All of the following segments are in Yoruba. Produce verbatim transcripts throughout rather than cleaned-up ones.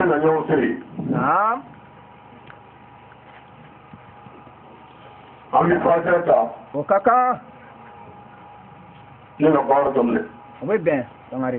na ɲɔgɔn siri. Naam. An bɛ furakisɛ ta. O ka kan. Ne ka baara daminɛ. O bɛ bɛn Sangare.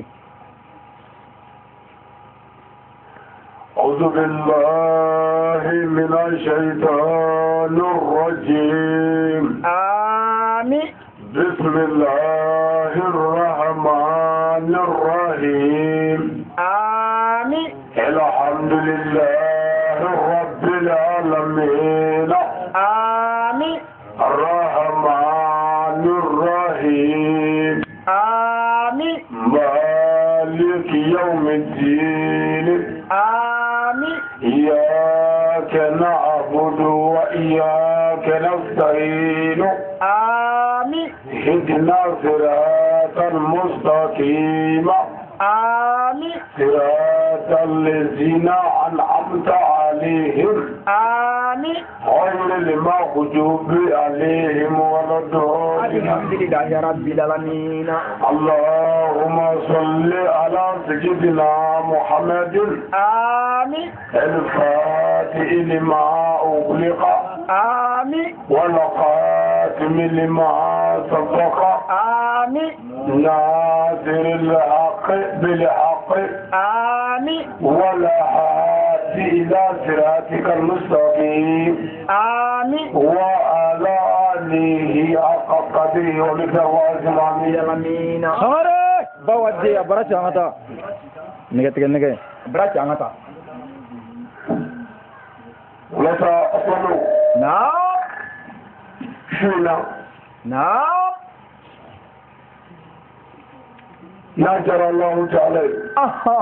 أعوذ بالله من الشيطان الرجيم. آمين. بسم الله الرحمن الرحيم. آمين. الحمد لله رب العالمين. آمين. الرحمن الرحيم. آمين. مالك يوم الدين. آمين. إياك نعبد وإياك نستعين. آمين. اهدنا صراط المستقيم. آمين. صراط الذين أنعمت عليهم. آمين. غير المغضوب عليهم ولا الضالين. الحمد لله رب العالمين. اللهم صل على سيدنا محمد. آمين. الفاتح لما أغلق. آمين. والخاتم لما سبق. آمين. ناصر الحق بالحق. آمين. ولا هادي إلى صراطك المستقيم. آمين. وعلى آله حق قدره ومقداره العظيم. Sangare bawa dia berat jangan tak. Nege tiga nege berat jangan tak. Lesa asalo. Now. Shuna. Now. ناجر الله تعالى. Aha.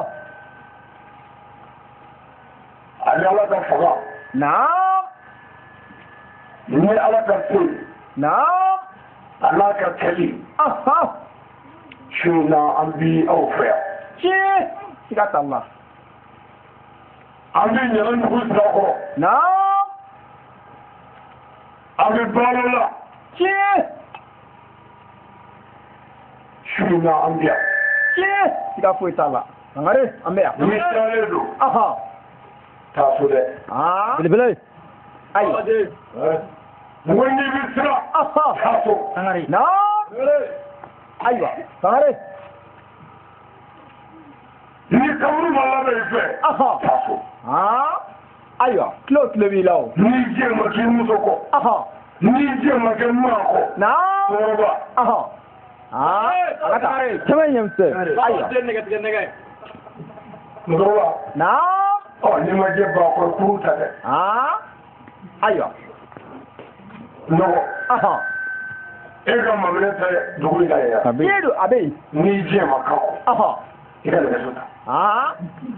على على كفلا. Now. ني على كفل. Now. على ككلي. Aha. شنا أنبي أوفيا. Cih. Sikat Allah. أنبي يلن خسرة. Now. أنبي بالله. Cih. شنا أنبيا. Cih. Sikat fuit Allah. Sangare ambil. مثالي. Aha. تاسوده. Ah. Beli beli. Ayo. ويني بسرعة. Aha. تاسو. Sangare. Now. Ayo. Sangare. ني كورو مالا بيفه. Aha. تاسو. Ah. Ayo. Close le bilau. ني جيم كي مسوكو. Aha. ني جيم كي ماكو. Now. توربا. Aha. Ah. Kata. Cuman yang tu. Ayo. توربا. Now. Oh, ni ma je ba ko kuruta de. Ah. Ayo. No. Aha. E ga ma mene ta dugu ila ya. Yedu abe. Ni je ma ka ko. Aha. Ida da su ta. Ah.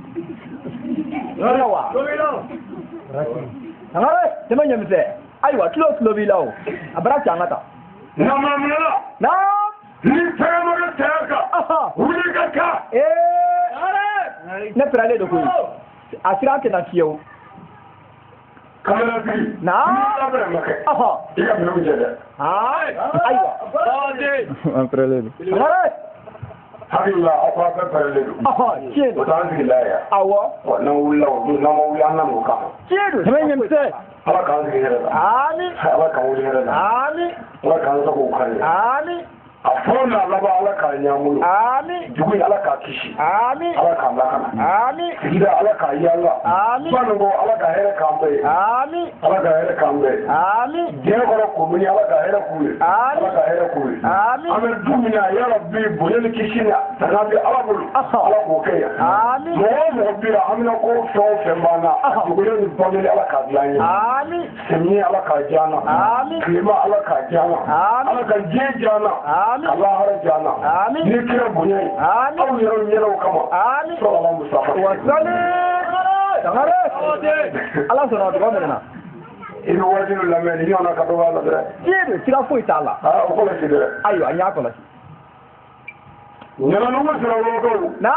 Yawa. Sangare. Cuman yang tu. Ayo. Close le bilau. Abrak jangan tak. Na ma mene la. Now. Ni ta ma ga ta ka. Aha. Wuli ka ka. Eh. Ne perale do ko. Asira ke na fiyo. Kamera bi. Na. Ni ta ba ma ka. Aha. Ida me mu je de. Ah. Ayo. Perale. Sangare. Habilla akwa ba parale do. Aha. Ciedu. O ta ngi la ya. Awo. O na wula o na ma wula na mo ka. Ciedu. Cuman yang tu. Ala ka ngi hera da. Amin. Ala ka wuli hera da. Amin. Ala ka ngi ko ka ni. Amin. Afona laba ala ka nyamulo. Amin. Dugu ala ka kishi. Amin. Ala ka lakana. Amin. Gida ala ka yalla. Amin. Bango ala ka hera kambe. Amin. Ala ka hera kambe. Amin. Jere ko ko muni ala ka hera kuwe. Amin. Ala ka hera kuwe. Amin. Amen dumina ya rabbi boyel kishina. Tanabi ala bulu. Aha. Ala ko kaya. Amin. Mo mo bira amina ko so fe bana. Aha. Dugu ni bamele ala ka dianya. Amin. Semi ala ka jana. Amin. Klima ala ka jana. Amin. Ala ka je jana. Amin. Allah har jana. Amin. Ni kira bonya. Amin. Aw yero yero kama. Amin. Sallallahu mustafa. Wasali. Sangare. Allah sona do mana. Inu wajinu lameni ni ona ka do wala dere. Ciedu. Sira fuit Allah. Ah, o ko le sidere. Ayo anya ko la. Nyala no wasira wo ko. Na.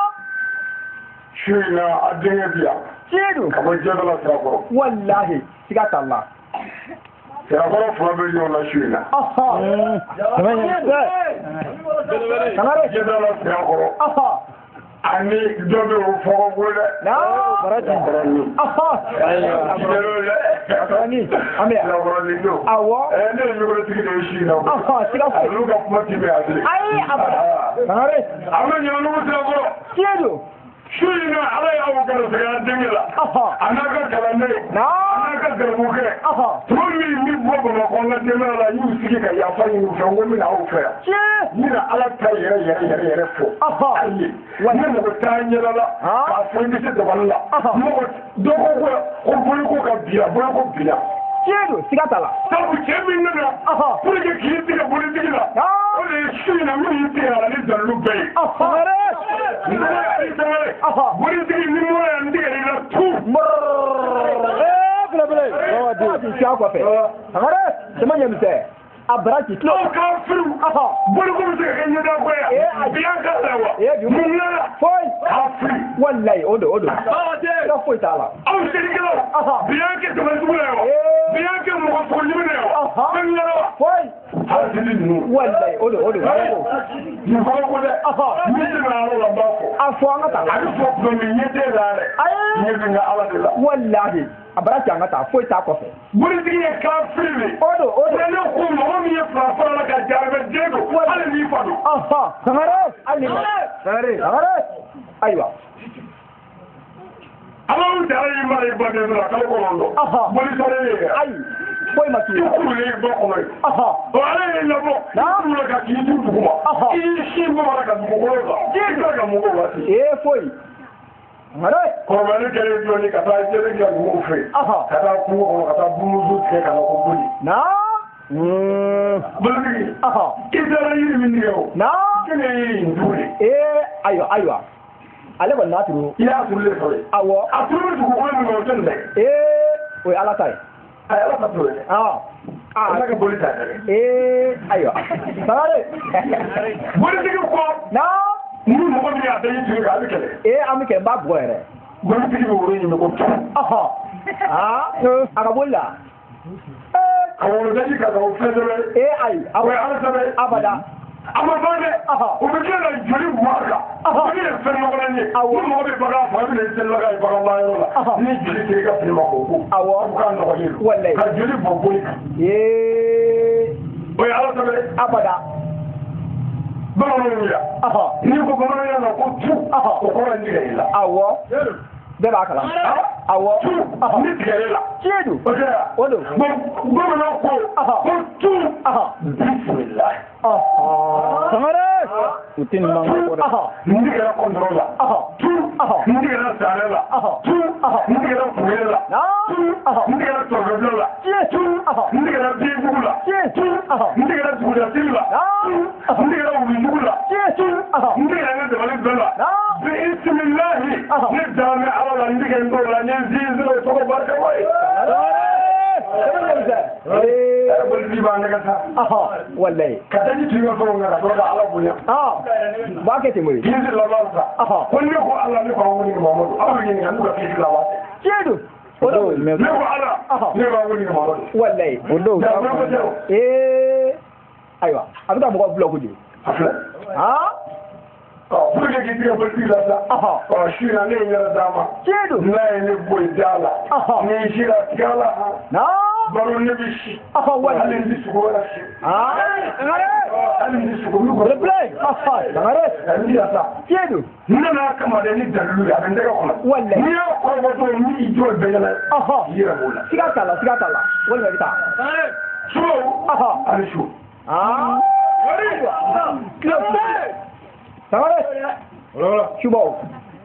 Shina adenge biya. Ciedu. Ka bo jebala sira ko. Wallahi. Sikat Allah. Sira ko fo be yo na shina. Aha. Cuman yang tu. Sangare. Jebala sira ko. Aha. ani dɔ bɛ o fɔlɔ ko dɛ. naa baraji ɔhɔn ayiwa ami lakɔrɔni don. awɔ ɛɛ ne ye mikorotigi de ye si na. ɔhɔn siga foyi. olu ka kuma ti bɛn a se. ayi abada sangare. an bɛ ɲɛnugu sira fɔlɔ. tiɲɛ don. su in na ala y'aw garisɛgɛ denkɛ la. a n'a ka kalanden. naa a n'a ka garimukɛ. tuma min bɛ bɔ bamakɔ n ka denbaya la y'u sigi ka yafa ɲini u fɛ n ko n bɛna aw fɛ yan. tiɲɛ. n bɛna ala ta yɛrɛ yɛrɛ yɛrɛ yɛrɛ fɔ. ayi ne mɔgɔ taa ɲɛda la k'a fɔ i bɛ se dabali la. mɔgɔ dɔ ko ko ko boliko ka bila boliko bila. tiɲɛ don siga t'a la. sabu cɛ min nana. pour que k'i tigɛ politigi la. o de ye su in na min y'i tigɛ a la ni dalilu bɛɛ ye. sangare. sangare. politigi ni mɔgɔ y'an tigɛ i la tu. ee belebele. ɔ di siya kɔfɛ. sangare jama ɲɛmisɛn. a baraji kilo. aw k'a furu. boliko bɛ se ka kɛ ɲɛda ko ye. bi an ka la wa. mun nana. foyi. k'a furu. walayi o don o don. siga foyi t'a la. aw serikɛlaw. bi an kɛ jamanajugu la wa. bi an kɛ mɔgɔ fɔlibɛ la wa. fɛn nana wa. foyi. hasidi ninnu. walayi o don o don. nin fɔlɔ ko dɛ. min tɛ na yɔrɔ la n b'a fɔ. a fɔ an ka taa. a bɛ fɔ tuma min ɲɛ tɛ la dɛ. ɲɛ bɛ n ka ala de la. walahi a baraji an ka taa foyi t'a kɔfɛ. politigi ye k'a firi de. o don o don. ne ko mɔgɔ min ye fila fɔlɔ la ka jarabe den don. hali n'i fa don. sangare hali ni sangare sangare ayiwa. ala y'u jara y'i mara i ba den la kalo kɔnɔntɔn. bolisare ye yɛrɛ. ayi foyi ma k'i i la. kurulen i ba kɔnɔ ye. ɔ ala y'i labɔ. i kurulen ka k'i tu dugu ma. i y'i sin bamanan ka dugukolo kan. i tila ka mɔgɔw waati. ee foyi. sangare. kɔrɔbali kɛlen dɔɔnin ka taa jɛgɛ kɛ mɔgɔw fɛ. ka taa kungo kɔnɔ ka taa bumusu tigɛ ka na ko boli. naa. politigi. i taara yiri min tigɛ o. naa. kɛnɛ ye yiri in dugu de. ee ayiwa ayiwa. ale kɔni n'a turu. i y'a turulen sɔrɔ yen. awɔ. a turu dugukolo min kan o tɛ nin dɛ. ee o ye ala ta ye. a ye ala ta turu dɛ. ala ka boli ta yɛrɛ. ee ayiwa. sangare. politigi kɔ. naa. ni mɔgɔ min y'a bɛɛ y'i turu k'a bɛ kɛlɛ. ee an bɛ kɛ n b'a bugɔ yɛrɛ. politigi bɛ woro ɲini ko tu. aa a ka boli la. ka woro daji ka o fɛn sɛbɛn. ee ayi. o ye ala sɛbɛn. abada. a ma ban dɛ. o bɛ tila ka joli bɔ a kan. joli ye fɛn nɔgɔlan ye. ni mɔgɔ bɛ bagan fɔ a bɛ na i selila ka ye bagan ban yɔrɔ la. ni joli tɛ i ka fini ma k'o ko. awɔ. o k'a nɔgɔlen don. walayi. ka joli bɔ boli kan. ee. o ye ala sɛbɛn. abada. bamananw yira. n'i ko bamananya na ko tu. o kɔrɔ ye tigɛ i la. awɔ. bɛɛ b'a kalan. awɔ. tu ni tigɛlen la. tiɲɛ don. o kɛra. o don. bon bamananw ko. ko tu. bisimilayi. sangare. u tɛ nin mankan fɔ dɛ. nin kɛra kɔntɔrɔ la. tu nin kɛra saarɛ la. tu nin kɛra fugere la. tu nin kɛra tɔrɔdɔ la. tu nin kɛra biyebugu la. tu nin kɛra dugudatigi la. tu nin kɛra wulujugu la. tu nin kɛra ne dabali bɛɛ la. bisimilahi ne daamɛ ala la n tigɛ n t'o la n ye zinzin o tɔgɔ barika wa ye. politigi b'a nɛgɛ sa. walayi. ka daji tun ka fɛnw kan ka sɔrɔ ka ala bonya. u b'a kɛ ten koyi. k'i laban sa. ko ne ko ala ne k'aw ɲininka mamadu aw ɲininka n'u ka kisi la waati. tiɲɛ don. o don. ne ko ala ne k'aw ɲininka mamadu. walayi. o don. ee ayiwa a bɛ ka mɔgɔ bila kojugu. a filɛ. pour que k'i tigɛ politigi la sa. ɔ su in na ne ye n yɛrɛ d'a ma. tiɲɛ don. n'a ye ne boyi da la. ni si la tigɛ la. baro ne bɛ si. hali n tɛ sogo wɛrɛ si. hali n tɛ sogo wɛrɛ. o bilen. sangare. n tɛ sa. tiɲɛ don. n nana kama dɛ ni dalilu ye a bɛ n tɛgɛ kɔnɔ. walayi. n'i y'a kɔrɔbɔtɔ ni i jɔ bɛɛ ɲɛna i yɛrɛ b'o la. siga t'a la siga t'a la walima i bɛ taa. su. ani su. sangare. subaw.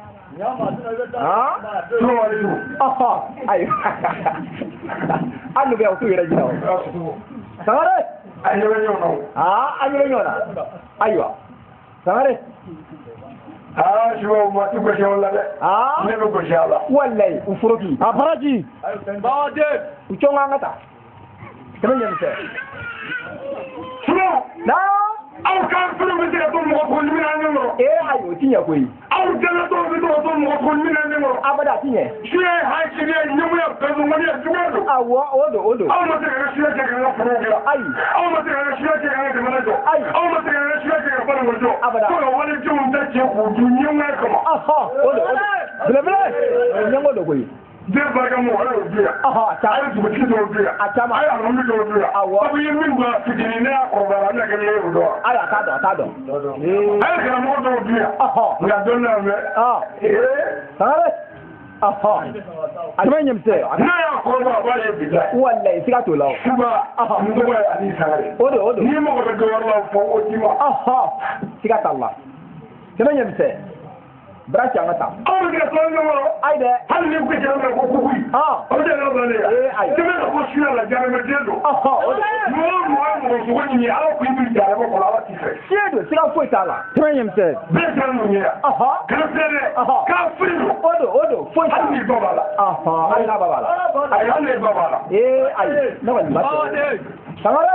su ani su. ayiwa. hali bɛ o t'u yɛrɛ jira o. sangare. a ɲɛ bɛ ɲɔgɔn na o. a ɲɛ bɛ ɲɔgɔn na. ayiwa. sangare. aa subaw ma ti gosi aw la dɛ. ne bɛ gosi a la. walayi u foroki. a baraji. u cɔn ka an ka taa. kɛmɛ ɲɛmisɛn. subaw. aw ka furu bi se to mo ko ni na ngoro eh ayo tinye ko yi aw jala to bi to to mo ko ni na ngoro abada tinye shi ha shi ne ni mu ya pezu mo ni ya jugo awo odo odo aw mo te ga shi ke ga furu ga ai aw mo te ga shi ke ga ga mana do ai aw mo te ga shi ke ga fara mo do abada ko wani jum ta ce ku du ni ma ko aha odo odo bele bele nyango do ko yi de barga mo wala biya aha ta ay su bi do biya atama ay am mi do biya awo abu yin min ba fitini na ko ba na ga le do aya ta do ta do eh ay ga mo do biya aha ya don na me ah eh tare aha atama nyamse na ya ko ba ba ye biya wallahi siga to lawo suba aha mo ba ani sare odo odo ni mo ko do wala fo o ti ma aha siga talla atama nyamse bracha ngata aw ga so no ai de hal ni ko jara ko ko ku ah o de no ba le eh ai de me ko shi la jara me de do aha odo mo mo mo so ko ni ala ko ni jara ko la wa ti fe siedo siga foi tala atama nyamse be jara no ni aha ka fere ka firi odo odo foi hal ni baba la aha ai na baba la ay hal ni baba la eh ai na ba ni ba sangare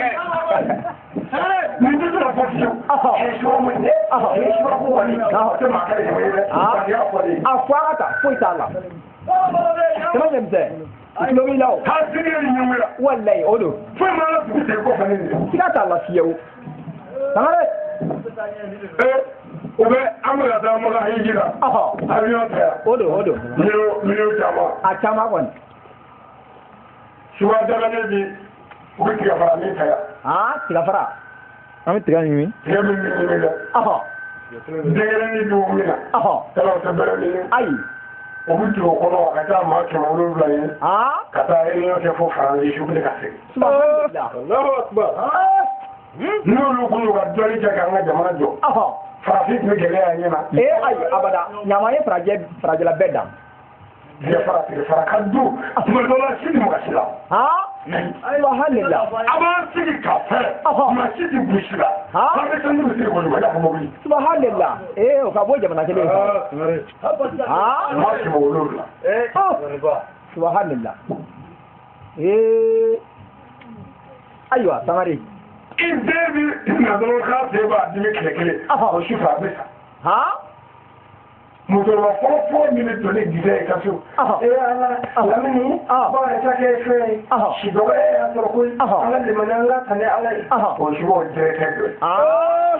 ni ni la fo shi aha e so mo ne aha e so ko wani ka to ma ka ni ah afuata foi tala atama nyamse lomi lawo ha sini ni ni mira wallahi odo fo ma la ku se ko fa ni siga tala fiyewu sangare eh o be amara da mo la hijira aha avion ta odo odo miro miro jama achama kon shuwa da ne bi o bi ga fara ni ta ya ah siga fara Ami tiga nyimi. ya min ni ni da aha degere ni du mi na aha tala ta bere ni ai o bi to ko no ka ta ma ke mo lu la ni ah ka ta ri yo ke fo fara ni shu bi ka se subhanallah Allahu akbar no lu ko ga dori ja ga na jama jo aha fara fi mi gele ya ni na eh ai abada nyama ye fraje fraje la bedam ya fara ti fara ka du mo do la shi ni mo ka shi la ah subhanallah aba shi ka fa ma shi di bushira ha ba ka san ni ko ni ba mo bi subhanallah eh o ka boje mana kele ah ma shi mo lu la eh subhanallah eh aywa samari in debi na do ka se ba di mi kele kele o shi fa be ha mo do la fo fo mi ne to ne di de ka so eh ala la mi ba ta ke fe shi do e a to ko ala le mananga tane ala o shi mo de ke ah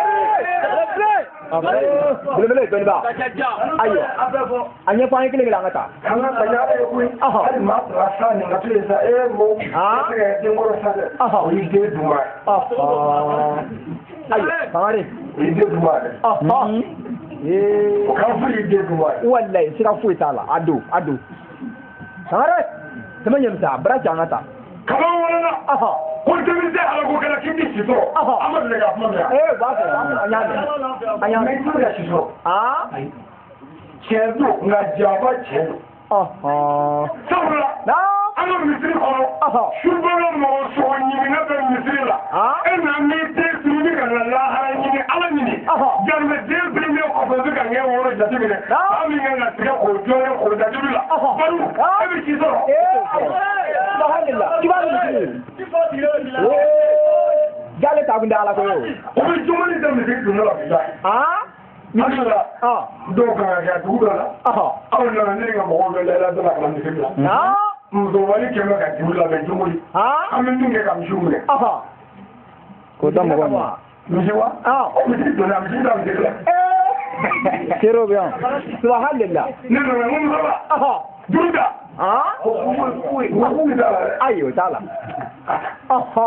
bele bele bele ba ayo anya kwa kile kile ngata kana ta ya e ku al ma ra sa ni ngatu sa e mo ah ke de ngoro sa de o yi de duma ah ayo samari yi de duma ah eh o ka fu yi de duma wallahi sira fu itala ado ado samari tamanya mta bracha ngata kama wala aha ko te mi de ala ko kala kindi si to amadu le ga fuma ya eh ba se anya ne anya me tu ya si so ah chedo nga jaba chedo aha sabula na ana misiri ko aha shubara mo so nyi na be misiri la ah ena mi te suru ni kana la ha nyi ala nyi aha jarme de bi me ko ko ga nge woro jati mi ne ami nga na tiga ko jore ko da dibila balu e bi ci so eh subhanallah kibali misiri jale ta gunda ala ko o bi jumani de mi du na la bi ah misira ah do ka ga du la aha aw na ni nga mo ko le la de la kan ni bi ah mzo wali ke ma ga du la be jumuri ah ami ndinge kam jumure aha Ko da mo gani. mijiwa ah o mi do na mi da mi de la eh Kero bien. subhanallah ni no me mo ba aha duda ah o ku ku ku ku da ayo tala aha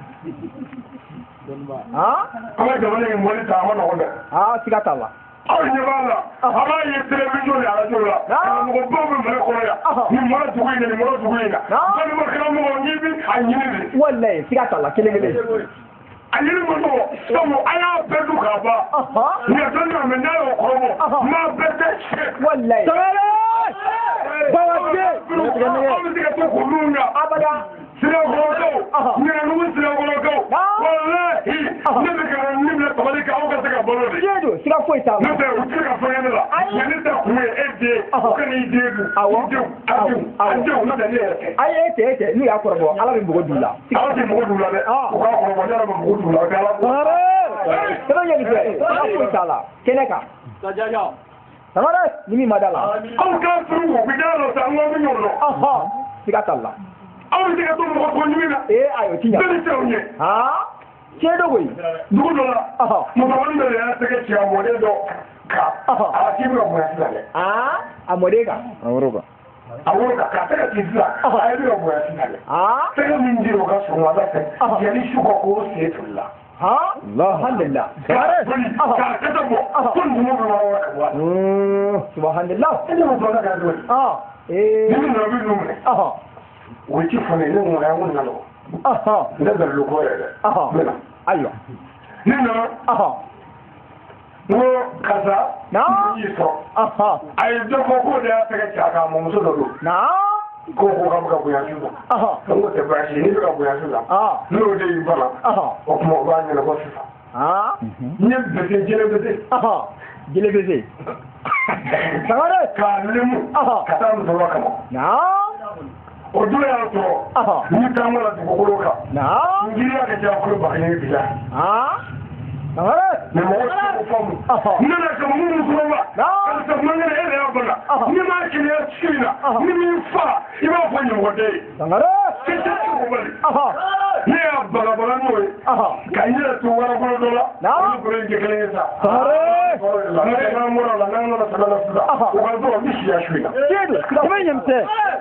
ah ama jamana ni mo ni ta ma no ko da ah siga tala aw ni ba la ama ye television ya radio la mo ko bo mo ko ya ni mo la dugu ni mo la dugu ni ba ni mo kala mo ni bi anyi ni wallahi siga tala kile kile anyi ni mo to so mo aya be du ka ba aha ni ta na me na ko mo ma be te wallahi Bawa je. ko mi te ko ko lu nga abada sira kɔrɔkaw ɲɛnugu sira kɔrɔkaw walahi ne bɛ ka ni bila tabali kan aw ka se ka balo de tiɲɛ don sira foyi t'a la n'o tɛ u tɛ ka fɛn ne la mais ne tɛ kun ye e den o ka n'i den dun i denw a denw a denw n'o tɛ ne yɛrɛ tɛ ayi e tɛ e tɛ n'u y'a kɔrɔbɔ ala bɛ mɔgɔ d'u la ala tɛ mɔgɔ d'u la dɛ u k'a kɔrɔbɔ ne yɛrɛ bɛ mɔgɔ d'u la o tɛ ala ko sɛbɛn ɲɛli fɛ sira foyi t'a la kɛnɛ kan Sangare ni min ma da la aw k'a furu u bɛ da la sa an ka min y'o dɔn siga t'a la aw bɛ se ka to mɔgɔ tɔ ɲimi na ee ayi o ti ɲa bɛɛ ni cɛw ɲɛ tiɲɛ don koyi dugu dɔ la musokɔrɔba dɔ de y'a tɛgɛ ci a mɔden dɔ kan a k'i bɛ ka bonya sisan dɛ a mɔden kan a woro kan a woro kan k'a tɛgɛ ci sisan a ye bɛ ka bonya sisan dɛ tɛgɛ min di o ka sɔgɔmada fɛ yanni su ka k'o sen toli la alhamdulillah k'a toli k'a kɛtɛ bɔ ko numu bɛ wɔɔrɔ ka bɔ a la subhanallah e ni muso ka don ni min nana bɛ numu minɛ o ci fɔ ne ne ŋun ya ŋun nana ne bɛ loko yɛrɛ dɛ n bɛna ayiwa ne nana n ko karisa y'i sɔrɔ a ye dɔ fɔ k'o de y'a tɛgɛ ci a kan mɔmuso dɔ don ko ko k'a bɛ ka bonya su la n ko tɛ baasi ye n'i bɛ ka bonya su la n'o de y'i bana o tuma o b'a ɲɛnabɔ sisan n ye bese jɛnɛ bese jɛnɛ bese sangare k'a lemu ka taa musokɔrɔba kama o don y'a sɔrɔ n'i taama la dugukolo kan n giriya ka ca kolo bakelen bi la mais mɔgɔ tɛ o faamu n nana kama mun musokɔrɔba karisa mankɛnɛ e de y'a bana n'i m'a keleya su in na ni min fa i b'a fɔ ɲɛmɔgɔ tɛ ye k'i tɛ sogo bali ne y'a balabalan n'o ye ka n yɛrɛ to warabolo dɔ la olu bolo in tɛ kelen ye sa n'o tɛ n'an bɔra la n'an nana sɛbɛn la sisan o ka sɔrɔ n bɛ siya su in na sɛbɛn ɲɛmisɛn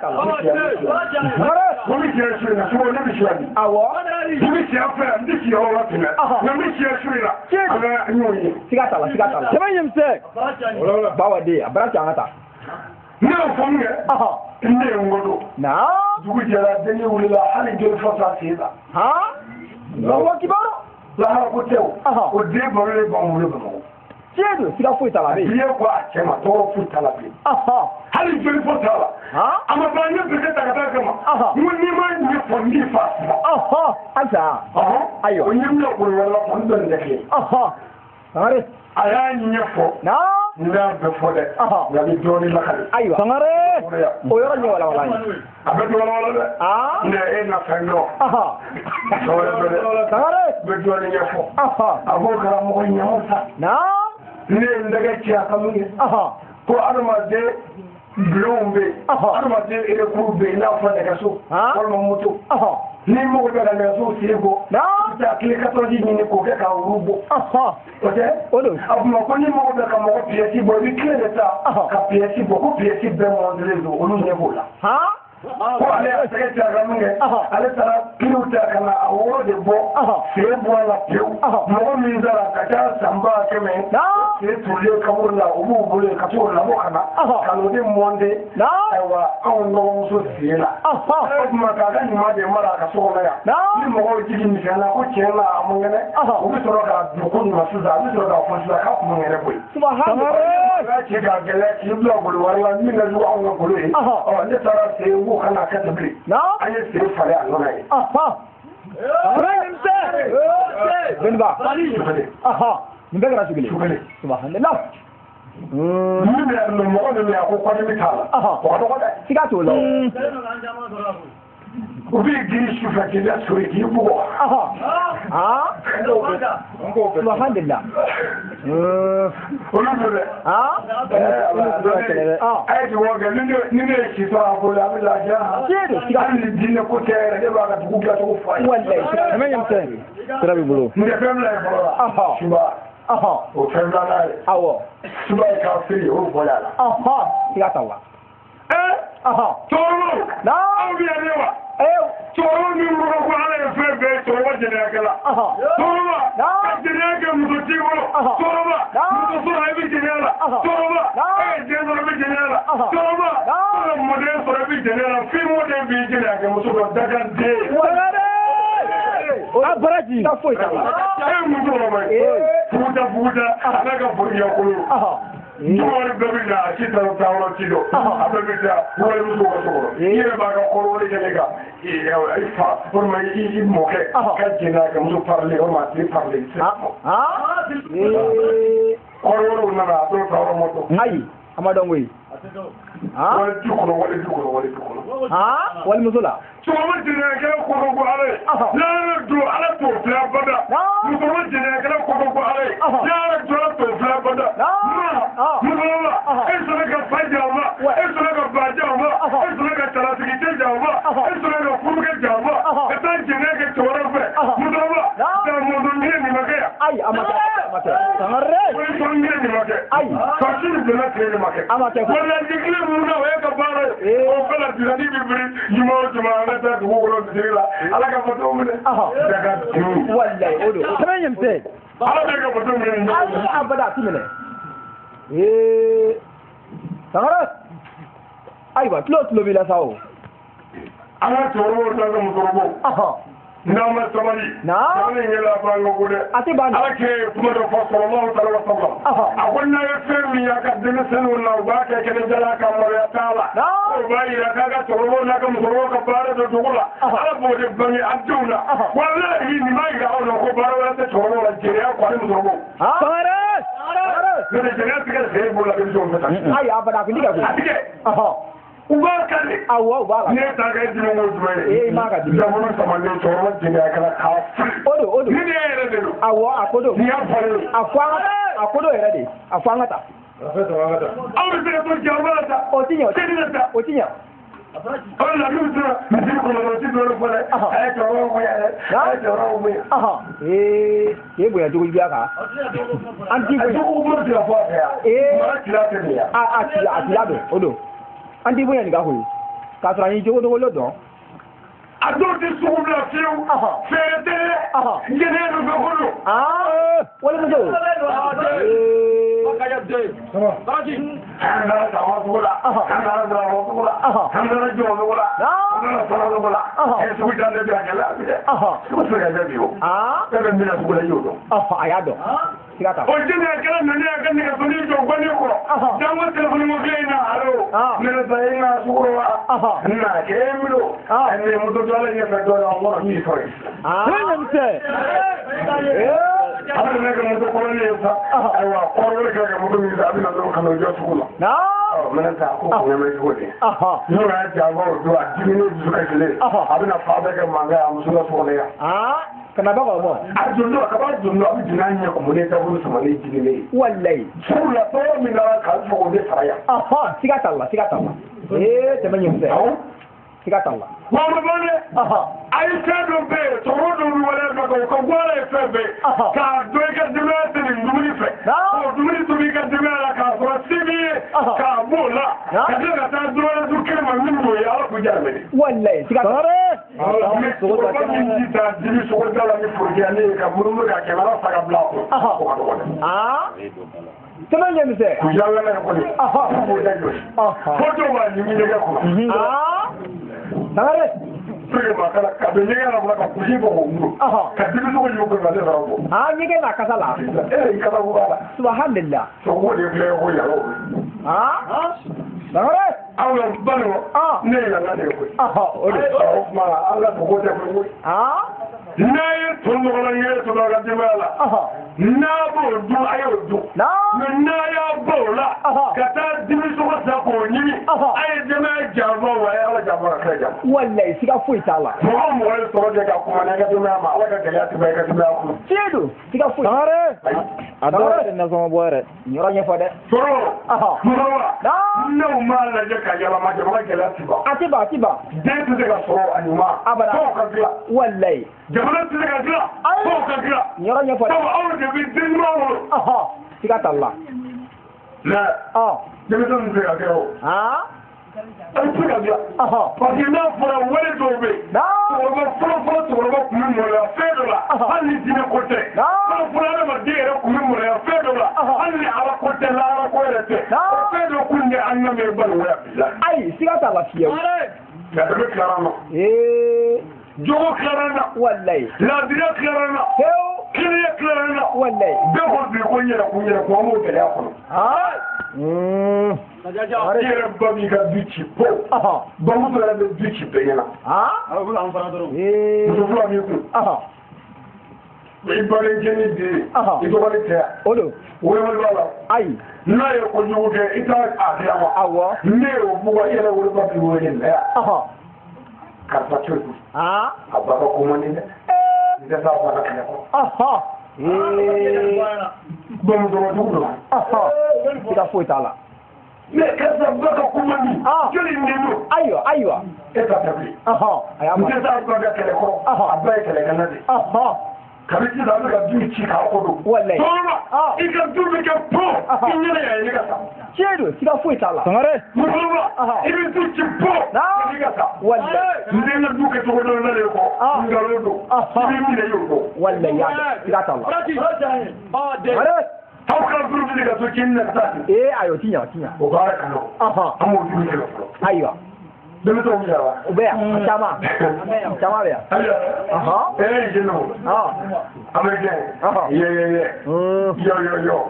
n bɛ siya su in na sogo ne bɛ siya bi n bɛ siya fɛ n tɛ siya o la tɛmɛ nka n bɛ siya su in na an ka ɲɔgɔn ye siga t'a la siga t'a la sɛbɛn ɲɛmisɛn bawaden a bara cɛ an ka taa ne y'o fɔ min kɛ ne ye n godo dugu jɛra denni wulila hali joli fɔ sa sen la Allahu kibaru lahara ko tɛ o o den balolen b'an bolo Bamakɔ tiɲɛ don siga foyi t'a la bi ye ko a cɛ ma tɔɔrɔ foyi t'a la bilen hali joli fɔ t'a la a ma ban n ye bese ta ka taa kama n ko n'i ma ɲɛfɔ n b'i fa sisan halisa ayiwa o ɲɛmina bolo wɛrɛ la fɔ n bɛ nin tɛ kelen sangare a y'a ɲɛfɔ n b'a bɛɛ fɔ dɛ nka bɛ dɔɔnin lakale ayiwa sangare o yɔrɔ ɲɛ walawala ye a bɛ dɔɔnin wala dɛ nka e na fɛn dɔn sɔgɔlen bɛ dɛ sangare bɛ dɔɔnin ɲɛfɔ a b'o karamɔgɔ ɲɛmɔ sa ne ye n dɛgɛ ci a ka mun ye ko adamaden bulonw bɛ yen adamaden erekuru bɛ yen i n'a fɔ nɛgɛso walima moto ni mago bɛ ka nɛgɛso sen bɔ i bɛ taa tile quatorze ɲini k'o kɛ ka wuru bɔ o tɛ a tuma ko ni mago bɛ ka mɔgɔ piyɛsi bɔ i bɛ tile de ta ka piyɛsi bɔ ko piyɛsi bɛɛ mɔndelen don olu ɲɛ b'o la ko ale y'a tɛgɛ ci a ka mun kɛ ale taara kiriw ta ka na a woro de bɔ sen bɔ a la pewu mɔgɔ min dara ka ca san ba kɛmɛ sen turulen kaburu la o b'u bolo yen ka t'o labɔ ka na ka n'o de mɔnde ayiwa anw dɔgɔmuso sen la o tuma k'a ka ɲuman de mara a ka so kɔnɔ yan ni mɔgɔw jigi misɛn na ko tiɲɛ na a man kɛnɛ o bɛ sɔrɔ k'a don ko ɲuman sisan a bɛ sɔrɔ k'a fɔ sisan k'a kun man kɛnɛ koyi k'a ci k'a gɛlɛya k'i bila golo wɛrɛ la min ka jugu anw ka golo ye ne taara sen ko kana kɛ ten bilen an ye sen falen a nɔnɔ ye Beniba nin bɛɛ kɛra sugile subhanallah min bɛ yan nɔ mɔgɔ min bɛ yan ko kɔni bɛ t'a la o ka dɔgɔ dɛ siga t'o la u b'i giri sufɛ k'i la sori k'i bugɔ subhanallah olu bɛ dɛ a ye dugawu kɛ ni ne ye si sɔrɔ a bolo a bɛ lafiya hali ni diinɛ ko tɛ yɛrɛ ne b'a ka dugu dilancogo fɔ a ye sɛbɛn ɲɛmisɛn sira b'i bolo n tɛ fɛn bila ye fɔlɔ la suba o fɛn filanan ye awɔ suba ye k'a feere o bɔra a la siga t'a la cɛkɔrɔbaw aw bɛ yan ne wa cɛkɔrɔba min bolo ko ala ye fɛn bɛɛ ye cɛkɔrɔba jɛnɛyakɛla cɛkɔrɔba ka jɛnɛya kɛ muso t'i bolo cɛkɔrɔba muso sɔrɔ i bɛ jɛnɛya la cɛkɔrɔba e ye den sɔrɔ i bɛ jɛnɛya la cɛkɔrɔba e ye mɔden sɔrɔ i bɛ jɛnɛya la f'i mɔden b'i jɛnɛya kɛ muso dɔ daganden a baraji foyi t'a la e ye musokɔrɔba ye fuguta fuguta a n'a ka boliɲɛkolo Jumari bɛɛ na a si taara taa yɔrɔ ci dɔn a bɛɛ bɛ taa wale muso ka sɔrɔ i yɛrɛ b'a ka kɔrɔwale kɛ ka i fa walima i mɔkɛ ka jɛnɛ ka muso parler o ma tile parler kɔrɔwalew nana a dɔw taa yɔrɔ mɔtɔ ayi a ma dɔn koyi wale du kɔnɔ wale du kɔnɔ wale du kɔnɔ wali muso la musoma jɛnɛkɛla kɔkɔ ko ala ye n'ala don ala t'o filɛ abada musoma jɛnɛkɛla kɔkɔ ko ala ye n'ala don ala t'o filɛ abada musoma e sɔnna ka fa di a ma e sɔnna ka ba di a ma e sɔnna ka talatigi den di a ma e sɔnna ka furukɛ di a ma ka taa jɛnɛ kɛ cɛ wɛrɛ fɛ musoma ka mɔdɔn ɲɛ nin ma kɛ yan ayi a ma kɛ a ma kɛ sangare wali sɔn ɲɛ nin ma kɛ ayi kasi ni donna tile nin ma kɛ a ma kɛ wala jigili mun na o ye ka baara ye o bɛɛ la dilani bɛ biri juma o juma ala tɛ dugu kɔnɔ la ala ka foto minɛ daga dun wallahi o do tɛmɛ ɲɛ misɛ ala bɛ ka foto minɛ ayi abada a ti minɛ ee sangare ayiwa tulo tulo b'i la sa o an ka cɛkɔrɔbaw n'an ka musokɔrɔbaw n'an ma sabali sabali ɲɛla b'an ka ko dɛ a ti ban ala kɛ kuma dɔ fɔ sɔrɔlaw taara wa saba a ko n'a ye fɛn min y'a ka denmisɛnninw na u b'a kɛ kɛnɛjala ka maloya t'a la o b'a yira k'a ka cɛkɔrɔbaw n'a ka musokɔrɔbaw ka baara dɔ dugu la ala b'o de bange an denw na walahi nin b'a yira aw la ko baara wɛrɛ tɛ cɛkɔrɔbaw la jeliya kɔ ani musokɔrɔbaw sangare n'o tɛ jeliya tigɛ sen b'o la denmisɛnw fɛ tan ayi abada a kun ti kɛ koyi a tigɛ u b'a kari awɔ u b'a la ne ta kɛ jumɛn o jumɛn ye ee i m'a ka di jamana samanden cɛkɔrɔba jeliya kɛra k'a fili o do o do ni ne yɛrɛ de don awɔ a ko do n'i y'a falen a fɔ an ka a ko do yɛrɛ de a fɔ an ka taa aw bɛ se ka to jamana la ta o ti ɲɛ o ti seli la ta o ti ɲɛ aw la n'u sera misiri kɔnɔ o ti dɔɔnin fɔ dɛ a ye cɛkɔrɔbaw bonya dɛ a ye cɛkɔrɔbaw bonya ee k'e bonya cogo juguya kan an t'i bonya jugu b'o tila fɔ a fɛ yan ee mara tila tɛ nin yan a a tila a tila don o don an t'i bonya nin kan koyi k'a sɔrɔ an y'i jogo dogolo dɔn a dɔw tɛ sugu bila fiyewu feere tɛ dɛ jɛnɛ bɛ fɛ ko don walimuso an nana sama sugu la an nana darama sugu la an nana jɔn sugu la an nana sɔrɔ sugu la ɛ sugu jan de bɛ a gɛlɛya bi dɛ sugu tɛ ka kɛ bi o e bɛ min na sugu la i y'o dɔn a y'a dɔn siga t'a la o jɛnɛ kɛra nani a ka nɛgɛsoni jɔ gɔni kɔrɔ jango telefɔni mo kelen in na alo nɛgɛsa i na sugu wa na kɛ e mi do ɛ moto dɔ la ɲɛfɛ dɔ la wɔrɔ min fɔ ye ala ne ka moto kɔrɔlen ye sa ayiwa kɔrɔlen kɛ ka moto min sa a bɛna dɔrɔn ka n'o jɔ sugu la mɛnɛ ta ko ɲɛmɛ cogo di n'o y'a janfa o don a diminen dusu ka kelen a bɛna fa bɛɛ kɛ mankan ye a muso la sɔgɔnɛ yan kana ba ka bɔ a don a ka b'a don a bɛ jigin a ɲɛ kumunen taabolo samanen jiginnen ye walayi sugu la tɔɔrɔ min nana k'a fɔ o de fara yan siga t'a la siga t'a la ee tɛmɛ ɲɛ misɛ siga t'a la wa ma ban dɛ a ye fɛn dɔ bɛ yen cɛkɔrɔba dɔw bɛ wale fɛ o ka bɔ ala ye fɛn bɛɛ k'a dɔn i ka denbaya tɛ nin dumuni fɛ o dumuni tobi i ka denbaya la k'a sɔrɔ se b'i ye k'a b'o la ka tila ka taa dumuni du kelen ma min b'o ye ala k'o jara minɛ walayi siga t'a la cɛkɔrɔba min ji ta dibi sogo da la ni forokiyani ye ka munumunu ka kɛmɛ ala saga bila a kɔnɔ o ka dɔgɔ dɛ tɛmɛ ɲɛ misɛ ku yala ye kɔni b'o da jɔsi fo dɔw b'a ɲimi ɲɛgɛ kɔnɔ sangare Pergi makan, kabel ni kan orang kapuji bohong. Kabel tu kan juga ada orang. Ah, ni kan nak kasar lah. Eh, kata apa? Subhanallah. Semua dia boleh kau ya. Ah? Sangare? Awak baru. Ah. Ni yang ada kau. Ah, oleh. Oh, mana? Allah tu kau dah kau. Ah? Naya tunu orang ni tu nak kerja mana? Nabo du ayo du. Nah. Naya bola. Kata dimi suka sako ni. Ayo jemaah jamba wa ya Allah jamba kerja. Wallahi siga fui tala. Mau mau soro dia kau mana kerja mana? Allah kerja tu baik kerja aku. Cedo. Siga fui. Sangare. Ada na sama buare. Nyoranya pada. Soro. Aha. Soro. Nah. No mala je kerja lama je mana kerja tiba. Atiba atiba. Dia tu dia soro anuma. Abada. Kau kerja. Wallahi. Jangan tu dia kerja. Kau kerja. Nyoranya pada. Kau awak dia bikin mau. Aha. Siga tala. Nah. Ah. Dia tu dia kerja. Ah? Itu kerja. Aha. Pagi nak pura wale tu be. Nah. Orang pura pura tu orang kumi mula fedora. Hal ni kote. Pura pura nama dia orang kumi mula fedora. Hal ni ala kote la ala kote. Fedora kunde anna merbal wala. Ai, siga tala fiyo. Ya tu kerana. Eh. Jogo kerana. Wallahi. La dia kerana. Heo. Kiriya kerana. Wallahi. Bego bi ko yera ko yera ko mo tele akono. Ah. mm yɛrɛ ba b'i ka du ci po bamuso yɛrɛ bɛ du ci bɛɛ ɲɛna muso fila b'i kun i balencɛni den i dɔgɔnin tɛ yan wɛrɛ b'a la ayi n'a ye kojugu kɛ i t'a a kɛ wa awɔ ne y'o bugɔ i yɛrɛ woloba b'i wele mɛ yan karisa to yen a ba ka ko man di dɛ n tɛ taa bana kɛlɛ kɔ bamusɔrɔjugu don i ka foyi t'a la mais karisa ba ka ko man di joli in den don ayiwa ayiwa e ta tɛ bilen a y'a n tɛ taa ba ka kɛlɛ kɔrɔ a ba ye kɛlɛkɛla de kabi sisan an bɛ ka du ci k'a ko don wallahi tɔɔrɔ i ka du bɛ kɛ po i ɲɛna yan i ka sa tiɲɛ don siga foyi t'a la Sangare musokɔrɔba i bɛ du ci po i ka sa wallahi n den ka du kɛ cogo dɔ la de kɔ nkalon don i bɛ minɛ y'o dɔn wallahi y'a dɔn siga t'a la Sangare aw ka du bɛ ka to kini na ka taa ten ee ayi o ti ɲa o ti ɲa o baara ka nɔgɔn an b'o du kɛlɛ fɔlɔ ayiwa denmisɛnw bɛ yan wa o bɛ yan caman caman bɛ yan ayiwa ee jɛnɛ o américain ye ye ye yo yo yo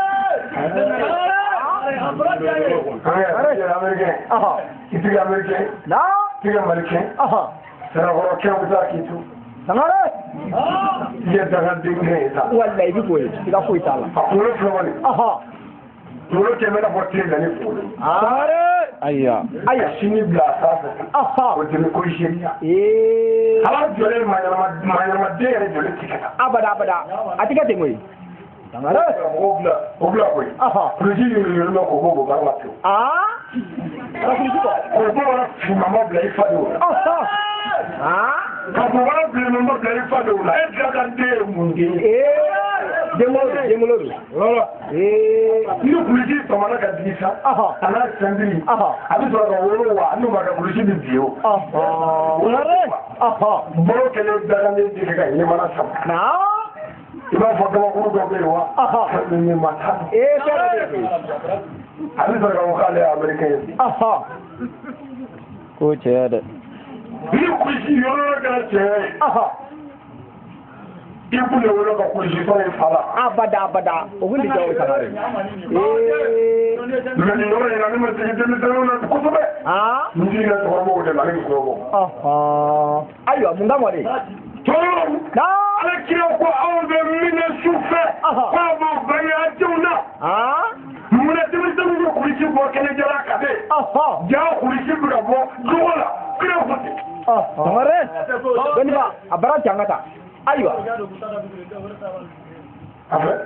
américain i tigi américain i tigi malikɛn sarakɔrɔkɛn bɛ taa k'i to Sangare i ye dangaden kɛ ye sa wallahi i bɛ foyi siga foyi t'a la a kunkolo filɛ kɔni kunkolo kɛmɛ na fɔ tile na ni kunkolo Sangare Ayiwa ayiwa sini bila a sanfɛ o dɛmɛ ko seeya ala jɔlen maɲɛnamaden yɛrɛ jɔlen ti kɛ taa abada abada a ti kɛ ten koyi Sangare o bila o bila koyi polisi yɛlɛlen bɛ k'o bɔ o baara la pewu ka polisi kɔ k'o bɔ finmama bila i fa de o la ka bɔbara bilenmama bila i fa de o la e tila ka den ye mun den ye denwolo don denwolo don ni polisi tɔmɔna ka digi sa a n'a sɛndiri a bɛ sɔrɔ ka wolo wa n'u ma kɛ polisi bɛ bi o bolo kɛlen daganden di ka ɲɛmana sama i b'a fɔ kabakuru dɔ bɛ yen wa fɛn min ma taa a bɛ sɔrɔ ka fɔ k'ale ye américain ye ko cɛya dɛ ni polisi yɔrɔ yɔrɔ kɛra cɛya ye i kun de wolo ka polisi tɔ in fa la abada abada o wuli jɔ o Sangare mais nin yɔrɔ in na ne ma sigi denmisɛnninw na kosɛbɛ n jigi na cɛkɔrɔbaw de la ne musokɔrɔbaw ayiwa mun kama de tɔɔrɔ ala kira ko aw bɛ minɛ su fɛ k'a b'o bange a denw na munna denmisɛnninw bɛ kulisi bɔ kɛnɛjala ka bɛ jaa kulisi bɛ ka bɔ jogo la kira fɔ ten Sangare dɔnniba a baara can ka taa ayiwa a fɛ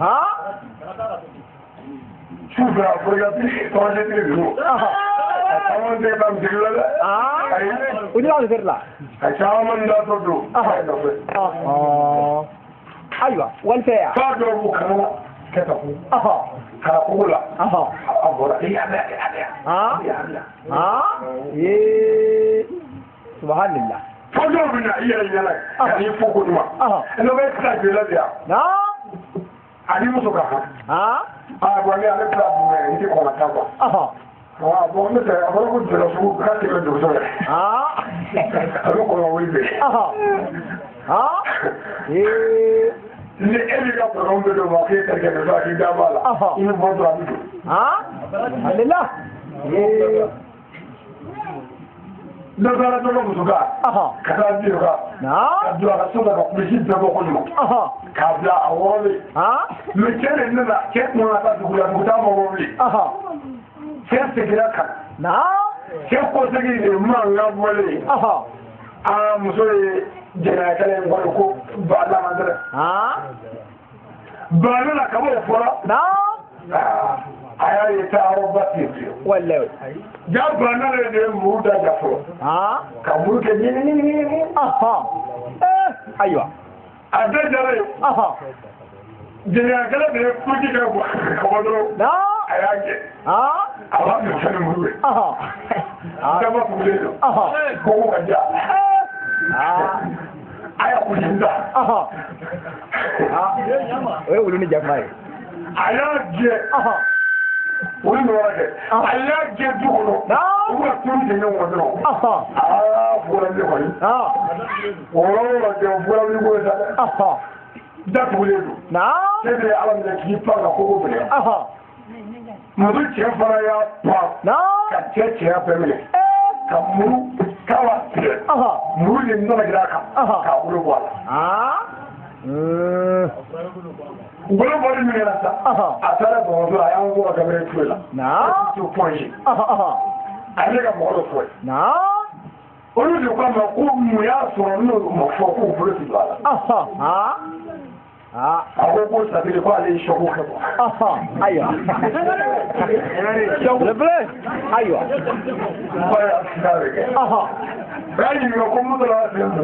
su fɛ a fɔra i ka tɔgɔjɛ tigi ninnu a caman tɛ ka misiri la dɛ ayi o de b'a misiri la a caman da tɔ don a ye nɔfɛ ayiwa wali tɛ yan k'a dɔw b'u kana kɛ ka kun kana kogo la a bɔra e y'a mɛn a y'a mɛn ee subhanallah fɔjɔw bɛ na i yɛrɛ ɲɛna ka n'i fɔ ko ɲuman n'o bɛ tila jela de yan ani muso ka kan aa bon ne ale tila dun n tɛ kɔn ka taa quoi aa bon ne tɛ a fɔra ko jɔlɔ sugu k'a tɛmɛ duguso yɛrɛ a bɛ kɔlɔn wuli de ni e b'i ka kɔlɔn bɛ don ma k'e terikɛ bɛ sɔrɔ k'i da b'a la i bɛ bɔ dɔrɔn a bɛ don alila dɔ taara dɔ ka muso ka ka taa di o kan ka don a ka so la ka kulisi bɛɛ bɔ ko ɲuman k'a bila a wɔɔrɔlen mais cɛ de nana cɛ tun ka taa dugu la dugu t'a ma wɔɔrɔlen cɛ seginna kan cɛ kɔsegin de mankan bɔlen aa muso ye jɛnɛyakɛla in kɔni ko ba lamantɛrɛ ba nana ka b'o fɔra a y'a ye taa yɔrɔ ba ten ten ja ba nana de ye muru da ja fɔlɔ ka muru kɛ ɲinini ayiwa a bɛɛ jara ye jɛnɛyakɛla de ye kuji kɛ ka bɔ dɔrɔn a y'a jɛ a b'a kɛ sani muru ye daba kulen don kogo ka ja a y'a kuji da o ye wulu ni jakuma ye a y'a jɛ olu nɔgɔ kɛ a y'a jɛ du kɔnɔ u bɛ turu jɛ ɲɔgɔn dɔrɔn aa fɔra ne kɔni o yɔrɔ yɔrɔ jɛ o fɔra ne ko ye sa dɛ datugulen don ne de ye ala minɛ k'i pan ka kogo minɛ muso cɛ fana y'a pan ka cɛ cɛya bɛɛ minɛ ka muru k'awa tigɛ muru de nɔnɔ jira a kan k'a bolo bɔ a la bolo bɔli min kɛra sa a taara bamakɔ a y'an bɔ ka bɛrɛ tulo la to pɔnze a ye ne ka mɔgɔ dɔ fɔ ye olu de ko a ma ko mun y'a sɔrɔ n'olu ma fɔ k'u bolo ti don a la a ko ko sabili ko ale ye sɔkò kɛ bɔ ayiwa sɔkò ayiwa ba y'a sira de kɛ a y'a ɲininka ko mun dɔrɔn a fɛ mun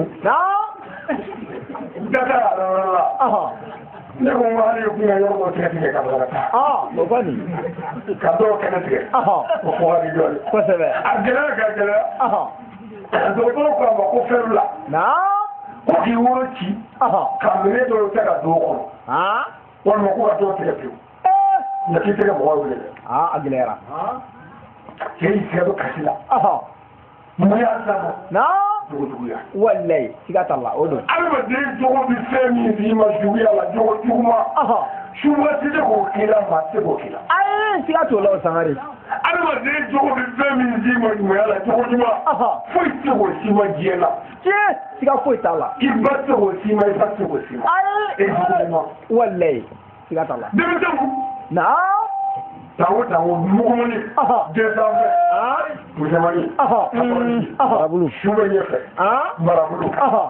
data y'a yɔrɔ la ne ko n ko hali kun ka yɔrɔ dɔ tigɛ tigɛ ka bila ka taa o kɔni ka dɔw kɛnɛ tigɛ o fɔ ka di dɔɔnin kosɛbɛ a gɛlɛya ka gɛlɛya dɔgɔtɔrɔ ko a ma ko fɛn la ko k'i woro ci ka minɛ dɔw tɛ ka don kɔnɔ walima ko ka dɔw tigɛ pewu nka k'i tɛgɛ mɔgɔ wele dɛ a gɛlɛyara cɛ y'i sɛgɛ don kasi la mun y'a sama jogojuguya wallahi siga t'a la o don adamaden jogo bɛ fɛn min d'i ma juguya la jogo juguma suba tɛ se k'o k'i la maa tɛ se k'o k'i la ayi siga t'o la o sangare adamaden jogo bɛ fɛn min d'i ma juguya la jogo ɲuman foyi tɛ se k'o s'i ma diɲɛ la tiɲɛ siga foyi t'a la i ba tɛ se k'o s'i ma i ba tɛ se k'o s'i ma e jogo ɲuman wallahi siga t'a la denmisɛnw na tawo tawo mugumuni den sanfɛ musamani marabulu su bɛ ɲɛfɛ marabulu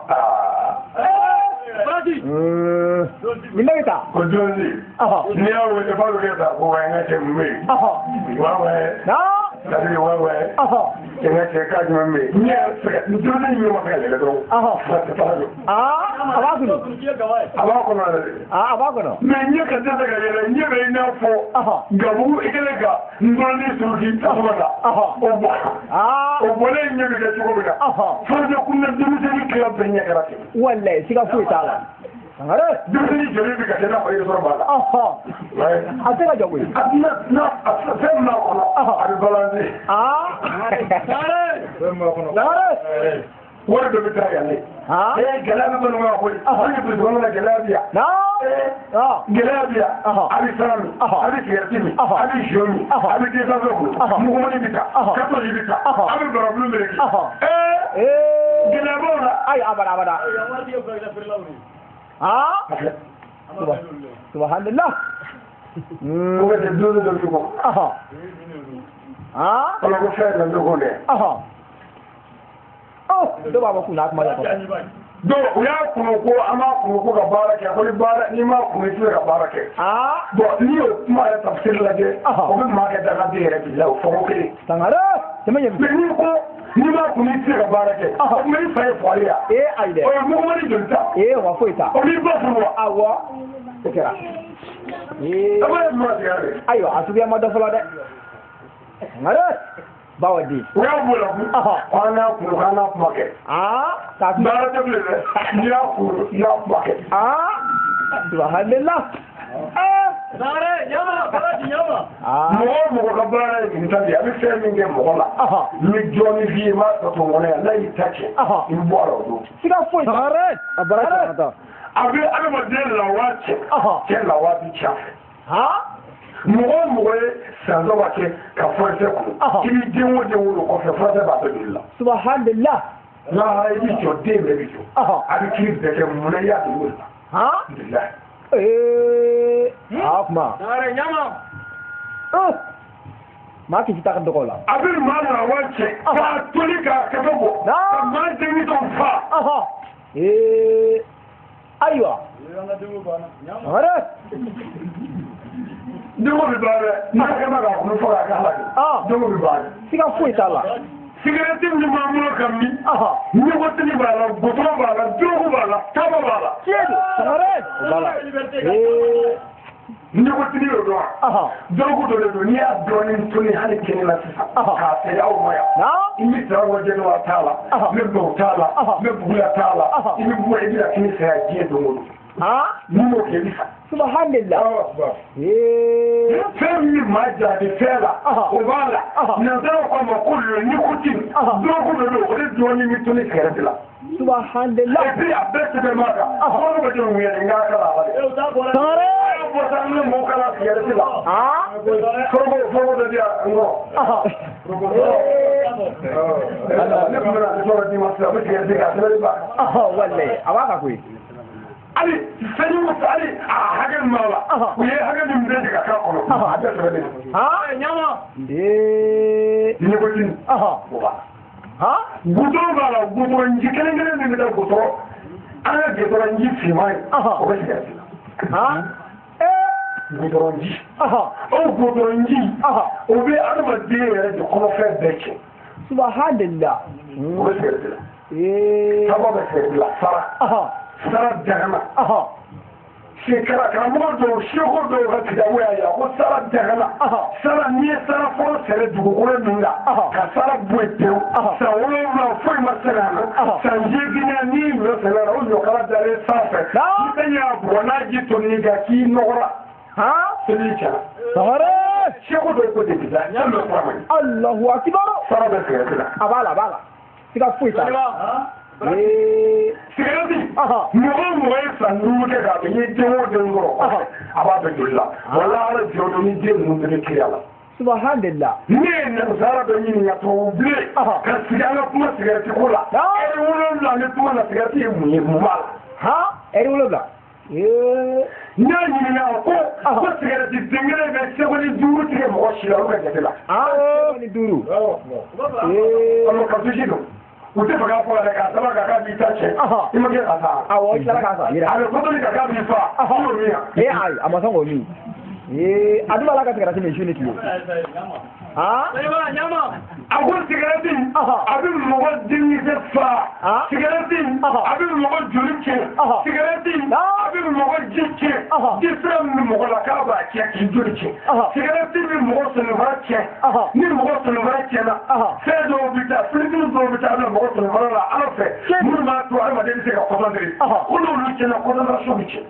nin bɛ taa ko donzi n'i y'a wele f'a bɛ kɛ ta ko wa n ka cɛ mun bɛ yen wa wɛ sadiri wa wɛ n ka cɛ k'a jumɛn bɛ yen n'i y'a sɛgɛ ni donzi min ma se ka yɛlɛ dɔrɔn a tɛ taa jɔ a b'a kɔnɔ a b'a kɔnɔ yɛrɛ de a b'a kɔnɔ mɛ ɲɛ ka tɛ se ka yɛlɛ ɲɛ bɛ i n'a fɔ gabugu i kɛlen ka ndɔnni suruki tasuma la o bɔ o bɔlen ɲɛ bɛ kɛ cogo min na fɔlɔ kunna denmisɛnnin kila bɛɛ ɲɛ kɛra ten wallahi siga foyi t'a la sangare denmisɛnnin joli bɛ ka kɛ n'a fɔ i sɔrɔ b'a la a tɛ ka jɔ koyi a tɛna na fɛn min b'a kɔnɔ a bɛ balanse sangare wari dɔ bɛ taa yan ne ee gɛlɛya bɛ balimaya koyi an ye polisi kɔnɔ na gɛlɛya bi yan gɛlɛya bi yan a bɛ sara min a bɛ sigɛriti min a bɛ zio min a bɛ desanfɛ kun mugumuni bɛ taa katɔli bɛ taa a bɛ barabulu meleke ee gɛlɛya b'o la ayi abada abada subhanallah ko bɛ kɛ duuru dɔ bi kɔ kɔnɔ ko fɛn dɔ bɛ kɔ dɛ dɔw b'a fɔ k'u n'a kuma yɛrɛ donc u y'a kunu ko an b'a kunu ko ka baara kɛ ko ni baara n'i m'a kunu i tɛ se ka baara kɛ bon n'i y'o kuma yɛrɛ tafsiri lajɛ o bɛ maa kɛ dangaden yɛrɛ bi la o fɔ ko kelen sangare tɛmɛ ɲɛ mais n'i ko n'i m'a kunu i tɛ se ka baara kɛ o tuma i fa ye fɔli yan ee ayi dɛ o ye mugumani joli ta ee wa foyi ta o b'i ba furu wa awɔ o kɛra ee a b'a ye kuma tigɛ de ayiwa a suguya ma dɔ fɔlɔ dɛ sangare bawo di o y'a b'o la kun k'an n'a kunu k'an n'a kuma kɛ k'a baara tɛ bilen dɛ n'i y'a kunu i y'a kuma kɛ subhanallah mɔgɔ o mɔgɔ ka baara ye nin ta de a bɛ fɛn min kɛ mɔgɔ la n bɛ jɔni f'i ye n b'a tɔ to ŋɔnɔ yan n'a y'i ta cɛ i bɛ bɔ a la o don siga foyi a baara cɛ ka taa a bɛ adamaden lawa cɛ cɛ lawa bi ca mɔgɔ o mɔgɔ ye san dɔ ka kɛ ka furakisɛ kun i b'i den o den wolo kɔfɛ furakisɛ b'a bɛɛ joli la subhanallah lahara i b'i jɔ den bɛɛ bɛ jɔ a bɛ kiri bɛɛ kɛ munna i y'a dogo la alhamdulilayi ee a kuma maa k'i ta ka dɔgɔ la a bɛ maa lawa cɛ k'a toli k'a kɛmɛ bɔ ka maa denmisɛnw fa ee ayiwa sangare denko bɛ ban dɛ n'a kɛmɛ k'a kunu fɔ k'a kɛ ala ye denko bɛ ban dɛ siga foyi t'a la sigarɛti min b'an bolo ka min ɲɔgɔntigi b'a la gotoro b'a la dorogo b'a la taaba b'a la tiɲɛ don sangare o b'a la ee ɲɔgɔntigi y'o dɔn wa dorogo dɔ de don n'i y'a dɔɔnin toni hali kɛnɛ la sisan k'a feere aw ma yan i bɛ sara wajɛ wa t'a la n bɛ baw t'a la n bɛ buguya t'a la i bɛ bɔ i bɛ na kini saya diɲɛ don o don n'i m'o kɛ i bɛ sa subhanallah fɛn min maa jaabi fɛn la o b'a la nanzaraw k'a ma ko le nicotine dorogo dɔ don o de dɔɔnin bɛ toni kɛrɛfɛ la subhanallah et puis a bɛɛ sɛbɛn b'a kan kɔrɔ bɛ jɔ ŋuyɛ n k'a kala ala de sangare bɔta ne mɔ kala sigɛrɛti la forogo forogo dɔ di yan n kɔ ne tun bɛna sɔrɔ di ma sisan a bɛ sigɛrɛti k'a sɛbɛnni ba walayi a b'a ka koyi hali sanjiw hali a hakɛ min b'a la u ye hakɛ min bɛ tigɛ k'a kɔnɔ a bɛɛ sɛbɛnnen ɲama ɲɛkotini o b'a la gudɔrɔn b'a la gudɔrɔnji kelen kelen min bɛ taa gudɔrɔn an ka gudɔrɔnji finman ye o bɛ sigɛrɛti la gudɔrɔnji o gudɔrɔnji o bɛ adamaden yɛrɛ de kɔnɔfɛn bɛɛ cɛ subahánillah o bɛ sigɛrɛti la sábà bɛ sigɛrɛti la fara sara dagana shekara karamɔgɔ dɔw seko dɔw ka kitabu y'a jira ko sara dagana sara n'i ye sara fɔlɔ sɛnɛ dugukolo min kan ka sara bɔ yen pewu san wolonwula foyi ma se ka na san seegin n'i ɲɔ sɛnɛ la o ɲɔkala dalen sanfɛ i bɛ ɲa bɔ n'a ji tonni kan k'i nɔgɔra seli cɛla seko dɔw ko de bi taa ɲa mɛn fura ma ye Allahu akibar sara bɛ sigɛrɛti la a b'a la a b'a la siga foyi t'a la sigɛrɛti mɔgɔ mɔgɔ ye san duuru kɛ k'a bɛ n ye den o den kɔrɔ a b'a bɛ joli la wala ala jɔ don ni den ninnu bɛɛ bɛ kiriya la subahánillah ne ye nansara dɔ ɲininka tubabu bilen ka sigi an ka kuma sigɛrɛti ko la ɛri wolonwula ne kuma na sigɛrɛti ye mun ye mun b'a la ɛri wolonwula n y'a ɲininka ko ko sigɛrɛti den kelen bɛ seko ni duuru tigɛ mɔgɔ si la olu ka jate la seko ni duuru ɔlɔ ka dusi don u tɛ fɛ k'a fɔ yɛrɛ k'a saba ka k'a b'i ta cɛ i ma kɛ k'a sa awɔ i tilala k'a sa a bɛ kɔtɔli ka k'a b'i fa i y'o min yan ee ayi a ma sɔn k'o min ee a dun b'a la ka sigɛrɛti min su ni tile a ko sigɛrɛti a bɛ mɔgɔ denkisɛ fa sigɛrɛti a bɛ mɔgɔ joli cɛ sigɛrɛti a bɛ mɔgɔ ji cɛ ji sira min bɛ mɔgɔ la k'a b'a cɛ k'i joli cɛ sigɛrɛti bɛ mɔgɔ sɛnɛfara cɛ ni mɔgɔ sɛnɛfara cɛna fɛn dɔw bɛ taa filikiri dɔw bɛ taa a bɛ mɔgɔ sɛnɛfara la ala fɛ minnu b'a to adamaden bɛ se ka kɔsɔndiri ko n'olu cɛna kɔsɔndiraso bɛ cɛ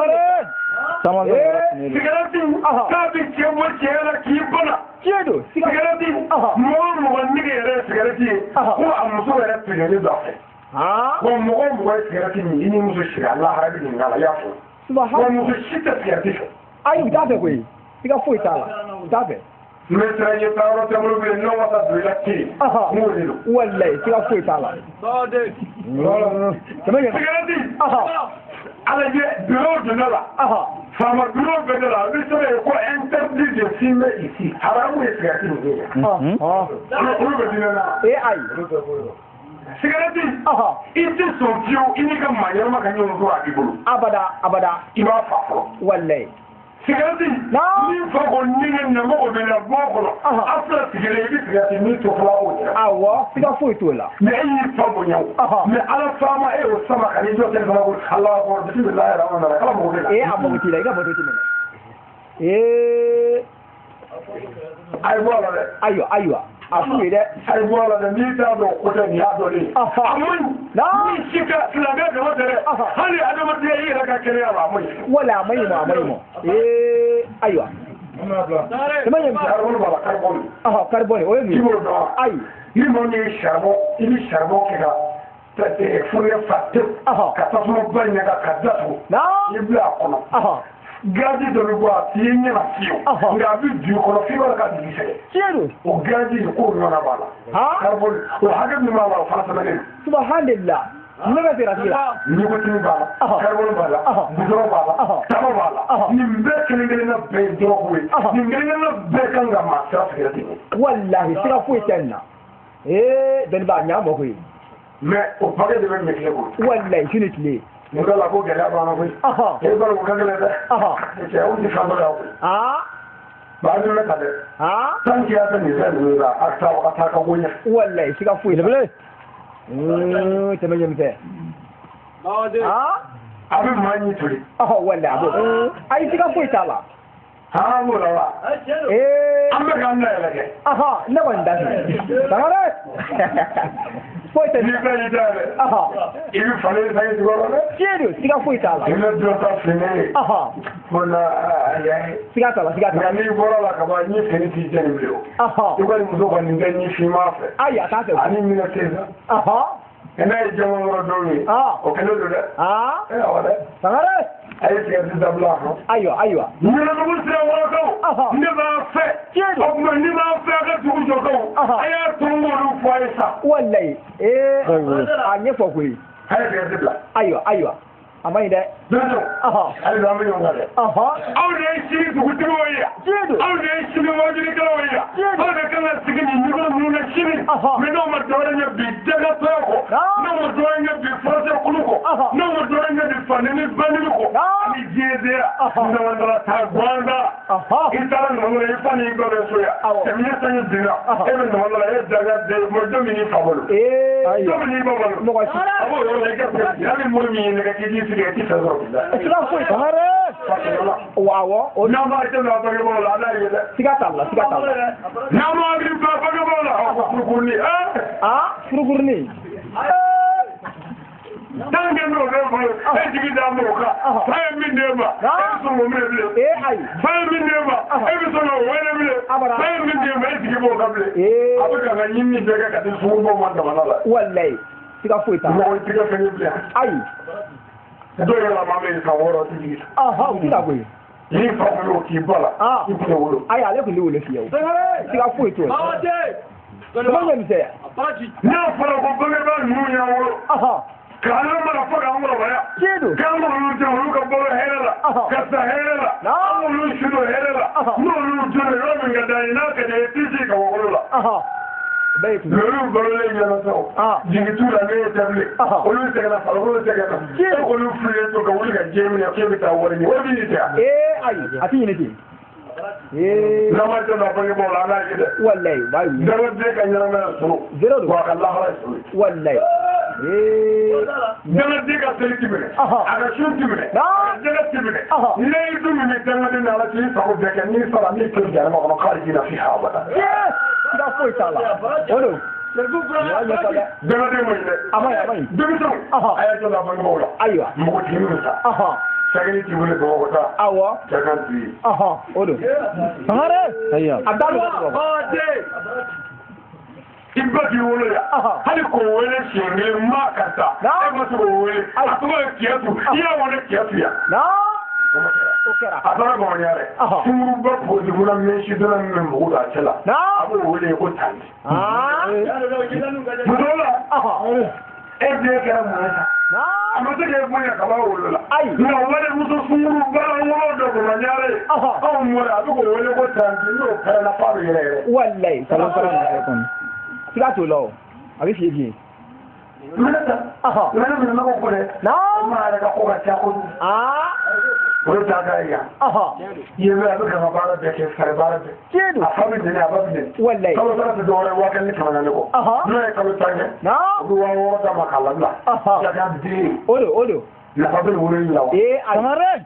sigɛrɛti k'a bɛ cɛ bɔ cɛ la k'i bana tiɲɛ don sigɛrɛti mɔgɔ mɔgɔ nege yɛrɛ ye sigɛrɛti ye ko a muso yɛrɛ tigɛlen don a fɛ wa mɔgɔ mɔgɔ ye sigɛrɛti min i ni muso sigi a lahara bɛ ɲininka a la i y'a fɔ wa muso si tɛ sigɛrɛti fɛ ayi u t'a fɛ koyi i ka foyi t'a la u t'a fɛ n bɛ sira ɲɛ taa yɔrɔ tɛ bolo bilen n'o ma taa don i la ten n b'o de don walayi i ka foyi t'a la sigɛrɛti ala ye bureau donna la faama bureau bɛ ne la a bɛ sɛbɛn yen ko interdit de fumer ici haramu ye sigɛrɛti nin ye olu bɛ diinɛ na ee ayi sigɛrɛti i tɛ sɔn fiyewu i n'i ka maa ɲɛnama ka ɲɔgɔn sɔrɔ a b'i bolo abada abada i b'a fa fɔlɔ walayi sigɛrɛti min fɔ ko nɛgɛ ɲɛmɔgɔ bɛ na bɔ kɔnɔ a filɛ sigilen i bɛ sigɛrɛti min to fɔlɔ o cɛ awɔ siga foyi t'o la mɛ e y'i fa bonya o mɛ ala faama e y'o sama ka n'i jɔ téléphone ko ala akbar bisimilahi rahmani rahim ala mago bɛ la ee a mago t'i la i ka moto t'i minɛ ee a ye bɔ a la dɛ ayiwa ayiwa a f'u ye dɛ a ye bɔ a la dɛ n'i t'a dɔn ko tɛ nin y'a dɔlen a man ɲi ni si ka silamɛ dama tɛ dɛ hali adamadenya i yɛrɛ ka kɛnɛya la a man ɲi wala a ma ɲi ma a ma ɲi ma ee ayiwa dama ɲɛ karibɔni b'a la karibɔni karibɔni o ye min i b'o dɔn wa ayi ni maa min ye saribɔn i bɛ saribɔn kɛ ka fourneau fa tewu ka tasuma ba ɲaga ka datugu i bila a kɔnɔ gazi dɔ bɛ bɔ a t'i ye ɲɛna fiyewu nka a bɛ du kɔnɔ f'i b'a ka dugu sɛgɛn tiɲɛ don o gazi k'o nɔnɔ b'a la karibɔni o hakɛ min b'a la o fana sɛbɛnnen subahánillah ne bɛ sigɛrɛti la ɲugutini b'a la karibɔni b'a la gudɔrɔn b'a la taba b'a la nin bɛɛ kelen kelenna bɛɛ ye dɔrɔgu ye nin kelen kelenna bɛɛ kan ka maa sira sigɛrɛti ye walahi siga foyi tɛ nin na ee dɔnniba ɲ'a ma koyi mɛ o paquet de bɛ ɲɛ tile bolo walayi su ni tile mun dɔ la ko gɛlɛya b'an na koyi e b'a dɔn o ka gɛlɛn dɛ cɛ o ti fan dɔ la koyi ba a bɛ mɛn ta dɛ tant que a tɛ nin fɛn ninnu la a taa a taa ka bɔ ɲɛ walayi siga foyi tɛ bilen tɛmɛ ɲɛ min fɛ a bɛ maa ɲi toli walayi a b'o ayi siga foyi t'a la haa b'o la wa ee an bɛ k'an da yɛlɛ kɛ ne kɔni da sigi sangare foyi tɛ n'i bɛɛ y'i da yɛlɛ i bɛ falen sange jukɔrɔ dɛ tiɲɛ don siga foyi t'a la i bɛ dɔ ta fini ye ko na siga t'a la siga t'a la nka n'i bɔra la ka ban n ye fini t'i jɛni bilen o i kɔni muso kɔni tɛ ɲi finman fɛ ayi a t'a fɛ ani minɛ tɛ sa n'a ye jɛman yɔrɔ dɔw ye o kɛlen don dɛ ee awɔ dɛ sangare ay sigati dabla ko ayiwa ayiwa ni la ko sira wala ko ni ba fe o ma ni ba fe ka tugu jo ko aya tongo lu fo ay sa wallahi eh a nye fo ko yi ay sigati dabla ayiwa ayiwa amai da dodo aha ay da mi ngale aha aw ne shi tugu tugu ya jedo aw ne shi ni wajiri ko ya aw ne kana sigini ni ko mu na shi me no ma dore ne bi daga to ko no ma dore ne bi fose kulu ko no ma dore ne bi fanini banini ko ni jede no wala ta gwanda aha itara no ne fani ko be so ya e mi tanya dina e me no wala e daga de mo do mi ni fabolo eh do mi ni babolo mo ko shi abo yo ne ka ya mi mo mi ne ka ki di sire ti sa zo sira ko tangare wawo o na ma te na ba ke bola na yele siga tabla siga tabla na ma bi ba ba ke bola ko kurni eh ah furugurni tange no ne ba e digi da mo ka fa mi ne ba e so mo me bile eh ai fa mi ne ba e bi so no wele bile fa mi ne ba e digi mo ka bile eh abuka ga nyinni de ka ka so mo mo da manala wallahi siga fuita mo tiga fe ni bile ai do ya la ma me ka woro tigi aha siga ko ni fa mo ki bala ah ki ko woro ai ale ko le wole fiyo siga fuito ko mo mi se na fa ko ko me ba nu ya woro aha kana mara fara an wala ya jedo kama lu jamu ka bolo herela ka sa herela amu lu shudo herela no lu jure ro mi ga dai na ka de tiji ka wala aha bai ku lu bolo le ya na so jingi tu la ne table o lu te na falo lu te ga na o lu free to ka wuli ga jemi ya ke bi ta wori ni o bi ni ta eh ai ati ne ti eh na ma ta na ba ke bola na ke de wallahi bai da wa de ka nyara na so zero do wa Allah ha so wallahi eh dana diga seliti mene aga shunti mene dana tibene ne yidu mene dana dina la ti fa ko beke ni sala ni ko jara ma ko khariji na fiha abada yes da foi sala odo dana de mo ide amai amai demi so aya to la bango wala aywa mo ko tinu sa aha sagani ti wala ko ko ta awo jaganti aha odo hare ayya adalu ode ibadi wolo ya hali ko wele shenge makata e ma so wele atuwa kiatu iya wole kiatu ya na okera atara go nyare suru ba ko di muna me shi dona men bu da chala na abu wele ko tani ah mudola aha e de kera mu na amate ke mu ya kaba wolo la ai na wele muso suru ba wolo do go nyare awu mu la abu ko wele ko tani no kera na pa yere wallahi salamu alaikum siga to lo abi fi bi Mata, aha, lana bin na ko ne. Na, ma da ko ta ko. ah, Ko ta ga ya. aha, Ye ba ga ka fara da ke sai bara da. kedo A fa bin da ba bin. wallahi Ko ta da dole wa kan ni kana ne ko. aha No e ka ta ne. na Ruwa wa ta makala la. aha Ya ga di. odo odo Na fa bin wurin lawa. eh amare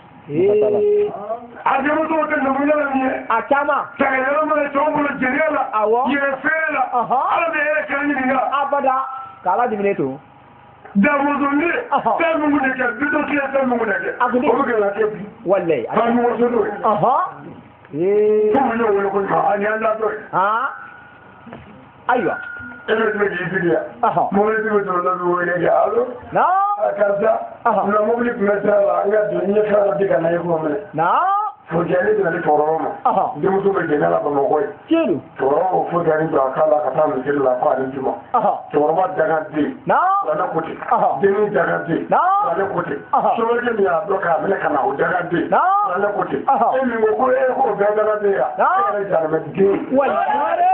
eh A ga mu to ta mun na ni. akama Ta ga na mu to mu jeriya. awo Ye fela. aha Ala da ya kan ni ga. abada kala dimineto Da mu zo ne. Ta mu ne ka bi to ke ta mu ne ka. Ko ga la ke bi. wallahi Ka mu wo so do. aha eh Ko mu ne wo ko ma ani anda to. ah aywa Ene to ji bidia. aha Mo ne to to la wo ne ga alo. na Akaza. Na mo bi mesala nga dunya fa diga na yego mo. na Fo jale de na toro mo. aha De mo to be de na ba mo ko. kedo Toro fo jale do akala ka ta mo la fa ni timo. aha Toro ma daga di. na Na ko ti. aha De ni daga di. na Na ko ti. aha So je mi a do ka me kana o daga di. na Na ko ti. aha E mi mo ko e ko daga di ya. Na. E ja me di. wallahi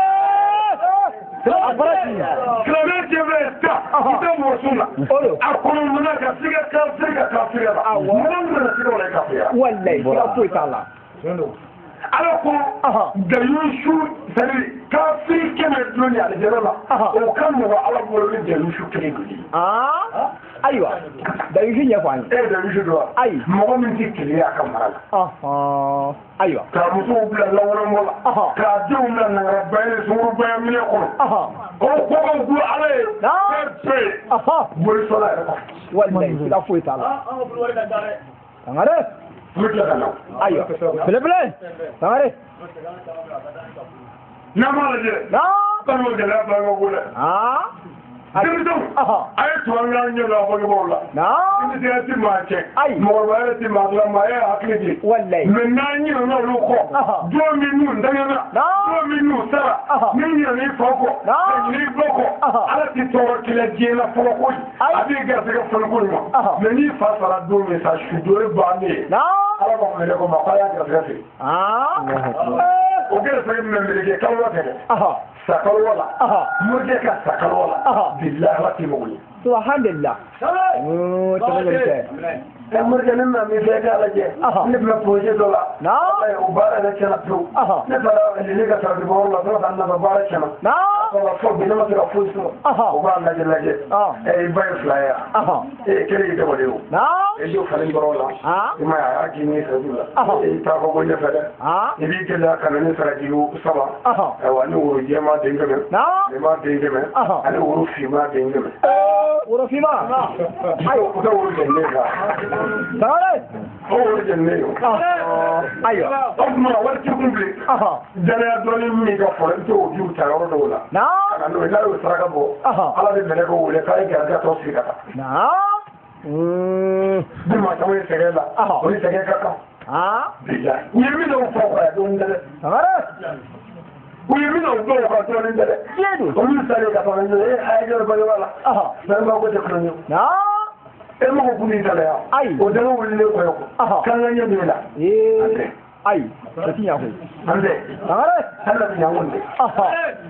afarati Krame ke vesta. Ita mo suna. odo Akulu muna ka siga ka siga ka siga. Awo. Mun muna siga wala ka siga. wallahi siga to sala Ala ko aha da yushu sari ka fi kene duni ala jarala. Aha. O kan mo ala bolo ni da yushu kene gudi. ah aywa da yi ya kwani E da yushu do. ai Mo min ti kile aka marala. aha aywa Ka muso bula lawra mo la. aha Ka de umla na rabbaye suru baya mine ko. aha O ko ko bu ala. Na. Pe. aha Buri sola e ko. wallahi siga to sala angare Mu ta kana. aywa bele bele angare Na ma la je. na Kan mo de la ba ngo bula. ah denmisɛnw a ye tubabu ɲɛ la bangebaaw la denmisɛnya ti maa cɛ mɔgɔkɔrɔba yɛrɛ ti maa dilan maa ye hakili de mais n'an ɲinɛna olu kɔ don min n'u ntɛnɛna don min n'u sara min ɲinɛna i fa kɔ ka ɲinɛ i ba kɔ ala ti tɔɔrɔ kɛlɛ diɲɛ na fɔlɔ koyi a b'i garisɛgɛ fɔli ko ɲuman mais n'i fa sara don min sa su don ye bannen ye ala b'a wele ko ma k'a y'a garisɛgɛ feere o garisɛgɛ min bɛ meleke kalo wɛrɛ tɛ sakalo wala murje ka sakalo wala billahi ala ti mawli subhanallah oh tabaraka e murje nan na mi fe ga laje ni bla projet do la na o bara da kana pro ne bara ni ga sa bi bo la do dan na bara kana na ko fo bi na ma ra fo so o ba la je laje e bay flyer e kere de wale o na e do fa ni boro la e ma ya ki ni sa dula e ta ko go ne fa da e bi ke la kana ni sara ji o saba e wa ni o je ma de ngame na e ma de ngame ani o fi ma de ngame wuro fi ma ayo ko da o je ne ga Sare! Oh, gennaio. Ayo. Ogma warti kumbi. Aha. Jana doni mi ga forante o biu taro do la. Na. Kana no ila o saraga bo. Ala de mele ko wole kai ga ga to sika. Na. Mm. Bi ma tawe segela. Aha. O sege ka ka. Ah. Bija. Yemi no fo ko do ndele. Sare. Uyemi no do ko to ndele. Yedu. O mi sare ka to ndele. Ay ga ba wala. Aha. Na ma ko de kronyo. Na. e mo ko kuni dala ya ai o dano wuli ko ko kan nya me la eh ai tati nya ko ande ngare hala nya wonde aha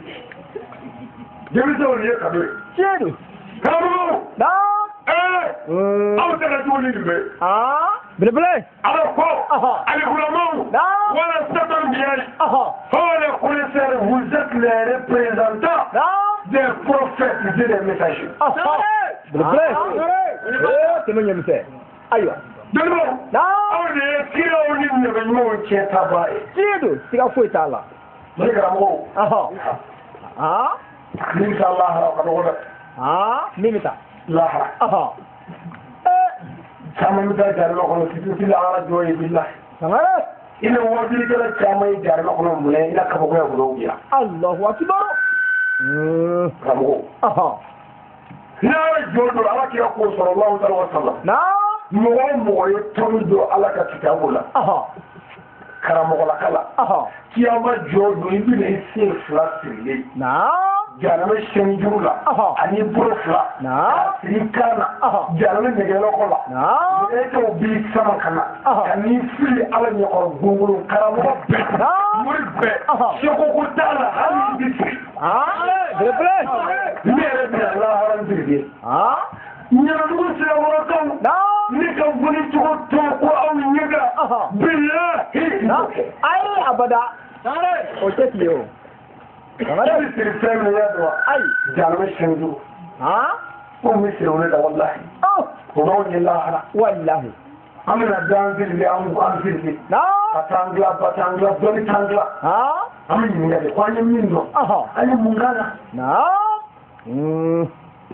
jemi so ni ka do chedu kamu da eh au ta do ni be ah bele bele ala ko ali ulama da wala satan biyai aha wala connaisseur vous êtes les représentants des prophètes et des messagers aha bele bele eh temenye mse aywa delo na awde kiro ni ne be mo che taba e tido siga fuita la ni ga mo aha ah inshallah ka do ah nimita la aha eh sama mi da jar lo ko titu til ala joyi billah samara ina wadi kala chama yi jar lo ko mo le ila ka ko ko do ya Allahu akbar mm kamo aha naara jodo ala kira ko sallallahu alaihi wasallam na mo mo yo tondo ala ka kitabula aha karamo la kala aha kiyama jodo ibi ne se flasile na jarame shenjula aha ani profla na rikana aha jarame negelo kola na e to bi sama kana ani fili ala ni ko gungulu karamo be na murbe shoko ko tala ani bi ah debre mere be la haran dirge ah nyana ndu se wora kan na ni kan guni to to ko aw nyaga billahi na ai abada sare o tetiyo kamara sir femme ya do ai jalma shendu ha ko mi se wona da wallahi oh ko no ni la wallahi amina danzil li am anzil li na patangla patangla doni tangla ha amin ni ngade kwanye mindo aha ali mungala na mm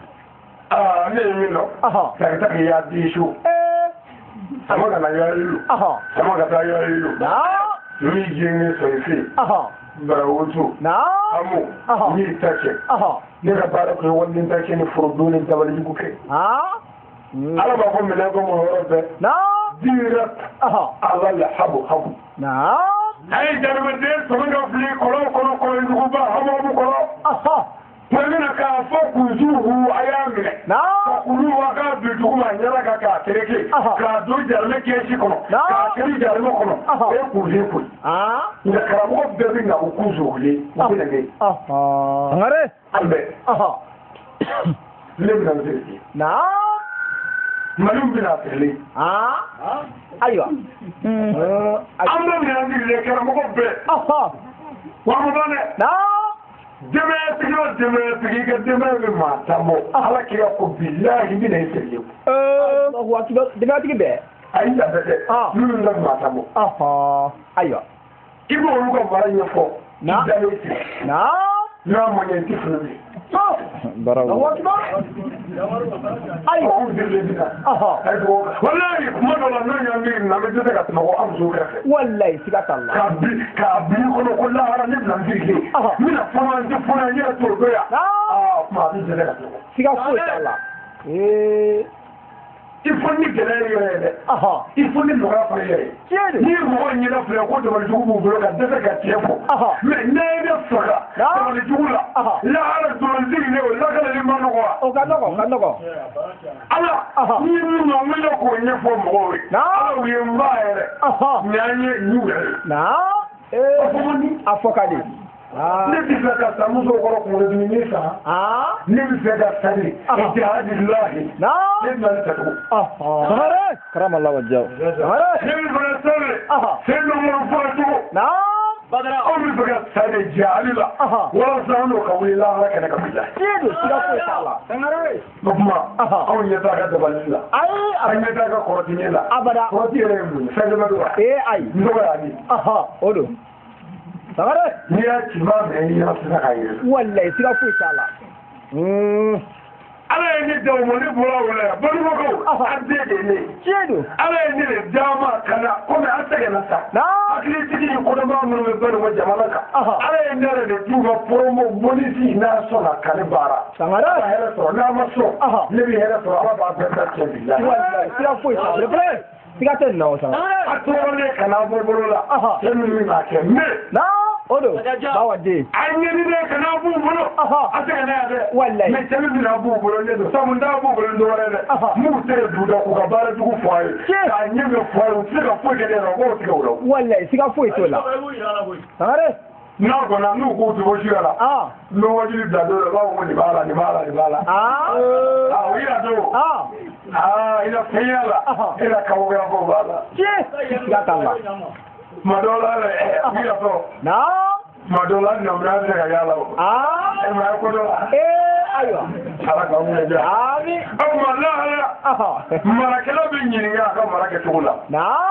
ah ne mindo aha ta ta ya dishu eh sama kana ya ilu aha sama kana ya ilu na mi jingi so ifi aha bara wutu na amu ni take aha ne ga bara ko wannan take ne furduni tabali ku ke ha ala ba ko mele ko mo robe na direct aha ala la habu habu na ay jarbe de so nga fli ko ko ko ndu ba hamu bu ko aha wengine ka fo kuzuhu ayamile na kulu waka bitu ma nyara ka ka tereke ka do jarme ke shi kono ka kiri jarme kono e kuzi ku ah ni ka mo bebe na kuzuhu le ko ne ne ah ngare albe aha le na zeri na malum bila tele ah aywa amma ni andi le ka mo be aha wa mo bane na deme tigiro deme tigiga deme be matamo ala kiya ko billahi bi ne sele eh Allahu akbar deme tigibe ayi da bete ah nunu nda matamo aha ayo ibo ru ko bara nyefo na na na mo ne tifuni barawo Allahu akbar ayo ko dile bina aha ayo wallahi mo do la nanya mi na me de ka tmo amzu ka wallahi sigata Allah ka bi ka bi ko ko la ara ni na ndike mina fona ndi fona ni to do ya ah kuma a bɛ jɛnɛ ka tɔgɔ. Siga foyi t'a la. Ee. Il faut ni gɛlɛya yɛrɛ dɛ. Il faut ni nɔgɔya fana yɛrɛ. Tiɲɛ don. Ni mɔgɔ ɲɛna filɛ ko dabalijugu b'u bolo ka dɛsɛ ka tiɲɛ fɔ. Mais n'a ye ne faga dabalijugu la. Lahara dɔrɔnzigi ne o lakalali ma nɔgɔ wa. O ka nɔgɔ o ka nɔgɔ. Ala ni ye min nɔ n wele k'o ɲɛfɔ mɔgɔw ye. Ala u ye n ba yɛrɛ. Nin y'an ye nin yɛrɛ. Naa. Ee. A fɔ ka di. Ne bɛ fɛ ka sa muso kɔrɔ kunkolodimi ni san. Ne bɛ fɛ ka sali. Jihadilahi. Ne bɛ na ta tugu. Sangare. Karamala wajaw. Sangare. Ne bɛ fɛ ka sali. Sen dɔ mɔrɔ fɔlɔ tugu. Badara. Aw bɛ fɛ ka sali jihadi la. Walasa an n'o ka wuli lahara kɛnɛ ka bila. Tiɲɛ don siga foyi t'a la. Sangare. O tuma anw ɲɛ t'a ka dabali la. Ayi. An ɲɛ t'a ka kɔrɔtinɛ la. Abada. Kɔrɔti yɛrɛ ye mun ye? Fɛn dama don wa? Ee ayi. N tɔgɔ y'a di. O don. Sangare. N'i y'a ci maa minɛ i ɲɛna sisan k'a yɛrɛ. Walayi siga foyi t'a la. Ala ye ne da o ma ne bɔra o la yan banibagaw an den de ye ne ye. Tiɲɛ don. Ala ye ne de d'a ma ka na komi an sɛgɛnna sa. Hakilitigi ni kɔnɔbara minnu bɛ banibɔ jamana kan. Ala ye ne yɛrɛ de d'u ka promo bonisi n'a sɔnna ka ne baara. Sangare. Ala ka hɛrɛ sɔrɔ n'a ma sɔn ne bɛ hɛrɛ sɔrɔ Ala b'a bɛɛ da cɛ bi la. Walayi siga foyi t'a la. Belebele. Siga tɛ nin na o Sangare. A tɔɔrɔlen ka n'a bɔ bolo la. Cɛ min bɛ k'a kɛ mais. O don. Bawa den. A ɲɛninen ka n'a b'u bolo. A sɛgɛnna yan dɛ. Walayi. Mais cɛ min bɛna b'u bolo ne don sabu n t'a b'u bolo ni dɔwɛrɛ dɛ. M'u tɛ du da k'u ka baara jugu fɔ a ye. K'a ɲɛ bɛ fɔ a ye u tɛ se ka foyi kɛ ne yɛrɛ o b'o tigɛ o la. Walayi siga foyi t'o la. Sangare. N'a kɔnna n'u k'u tɛ bɔ suya la. N bɛ wajuli bila dɔw la u b'a fɔ ko nin b'a la nin b'a la nin b'a la. O yira don. Aa i na fɛnya la. E na kabakoya fɔ b'a la. Tiɲɛ. Siga t'a la. Tuma dɔw la yɛrɛ u yira dɔn. Tuma dɔw la namuya bɛ se ka y'a la o. E ma ye ko dɔ la. Ayiwa. Ala k'aw minɛ diya. Ami. O tuma lahara. Marakɛla bɛ ɲininka a ka mara kɛcogo la.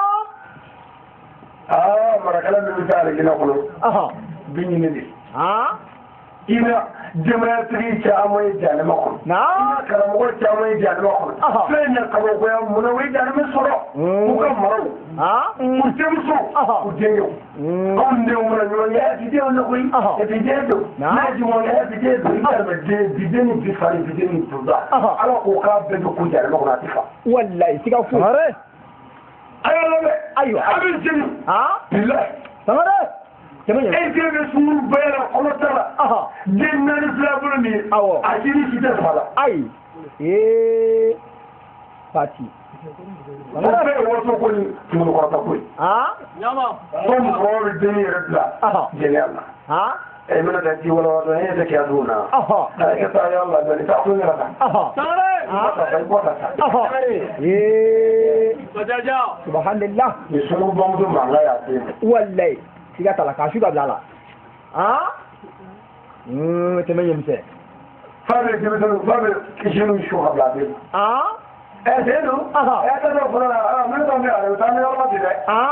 Aa marakɛla min bɛ taa alijinɛ kɔnɔ. Bi ɲini de. I na denbayatigi caman ye jahanama kɔnɔ. I na karamɔgɔ caman ye jahanama kɔnɔ. Fɛn na kabakoya munna u ye jahanama sɔrɔ. U ka maraw. U denmuso. U denkɛw. Anw denw mana ɲɔgɔn ye bidenw de koyi. Biden don. N'a jumɛn kɛ biden don. I yɛrɛ den biden ni bi fari biden ni tuba. Ala k'o k'a bɛɛ don ko jahanama kɔnɔ a ti fa. Walayi siga foyi. Sangare. A y'a lamɛn. Ayiwa. A bɛ jeni. Bilayi. Sangare. E den bɛ sunkuru bɛɛ la kɔnɔ t'a la. Den naani fila bolo nin ye. Awɔ. A jiri si tɛ saba la. Ayi. Ee. Pati. O bɛɛ ye waso ko ni kunkolo kɔrɔta ko ye. Ko mɔgɔw bɛ denni yɛrɛ bila jɛnɛya la. E mana taa ji wala wala e tɛ kɛ dugu na. A ye taa yɔrɔ la dɔɔni taa kulo yɛrɛ kan. Sangare. Bɔ ka taa. Ee. Subhanallah. Ni sunkuru bamuso mankan y'a den. Walayi. Siga t'a la k'a su ka bila a la. Tɛmɛ ɲɛmisɛn. Fa bɛ denmisɛnninw fa bɛ kisiniw su ka bila a den. Ɛ den don. Ɛ tɛ dɔ fɔlɔ la ne t'o mɛn a la taa ni yɔrɔ la bi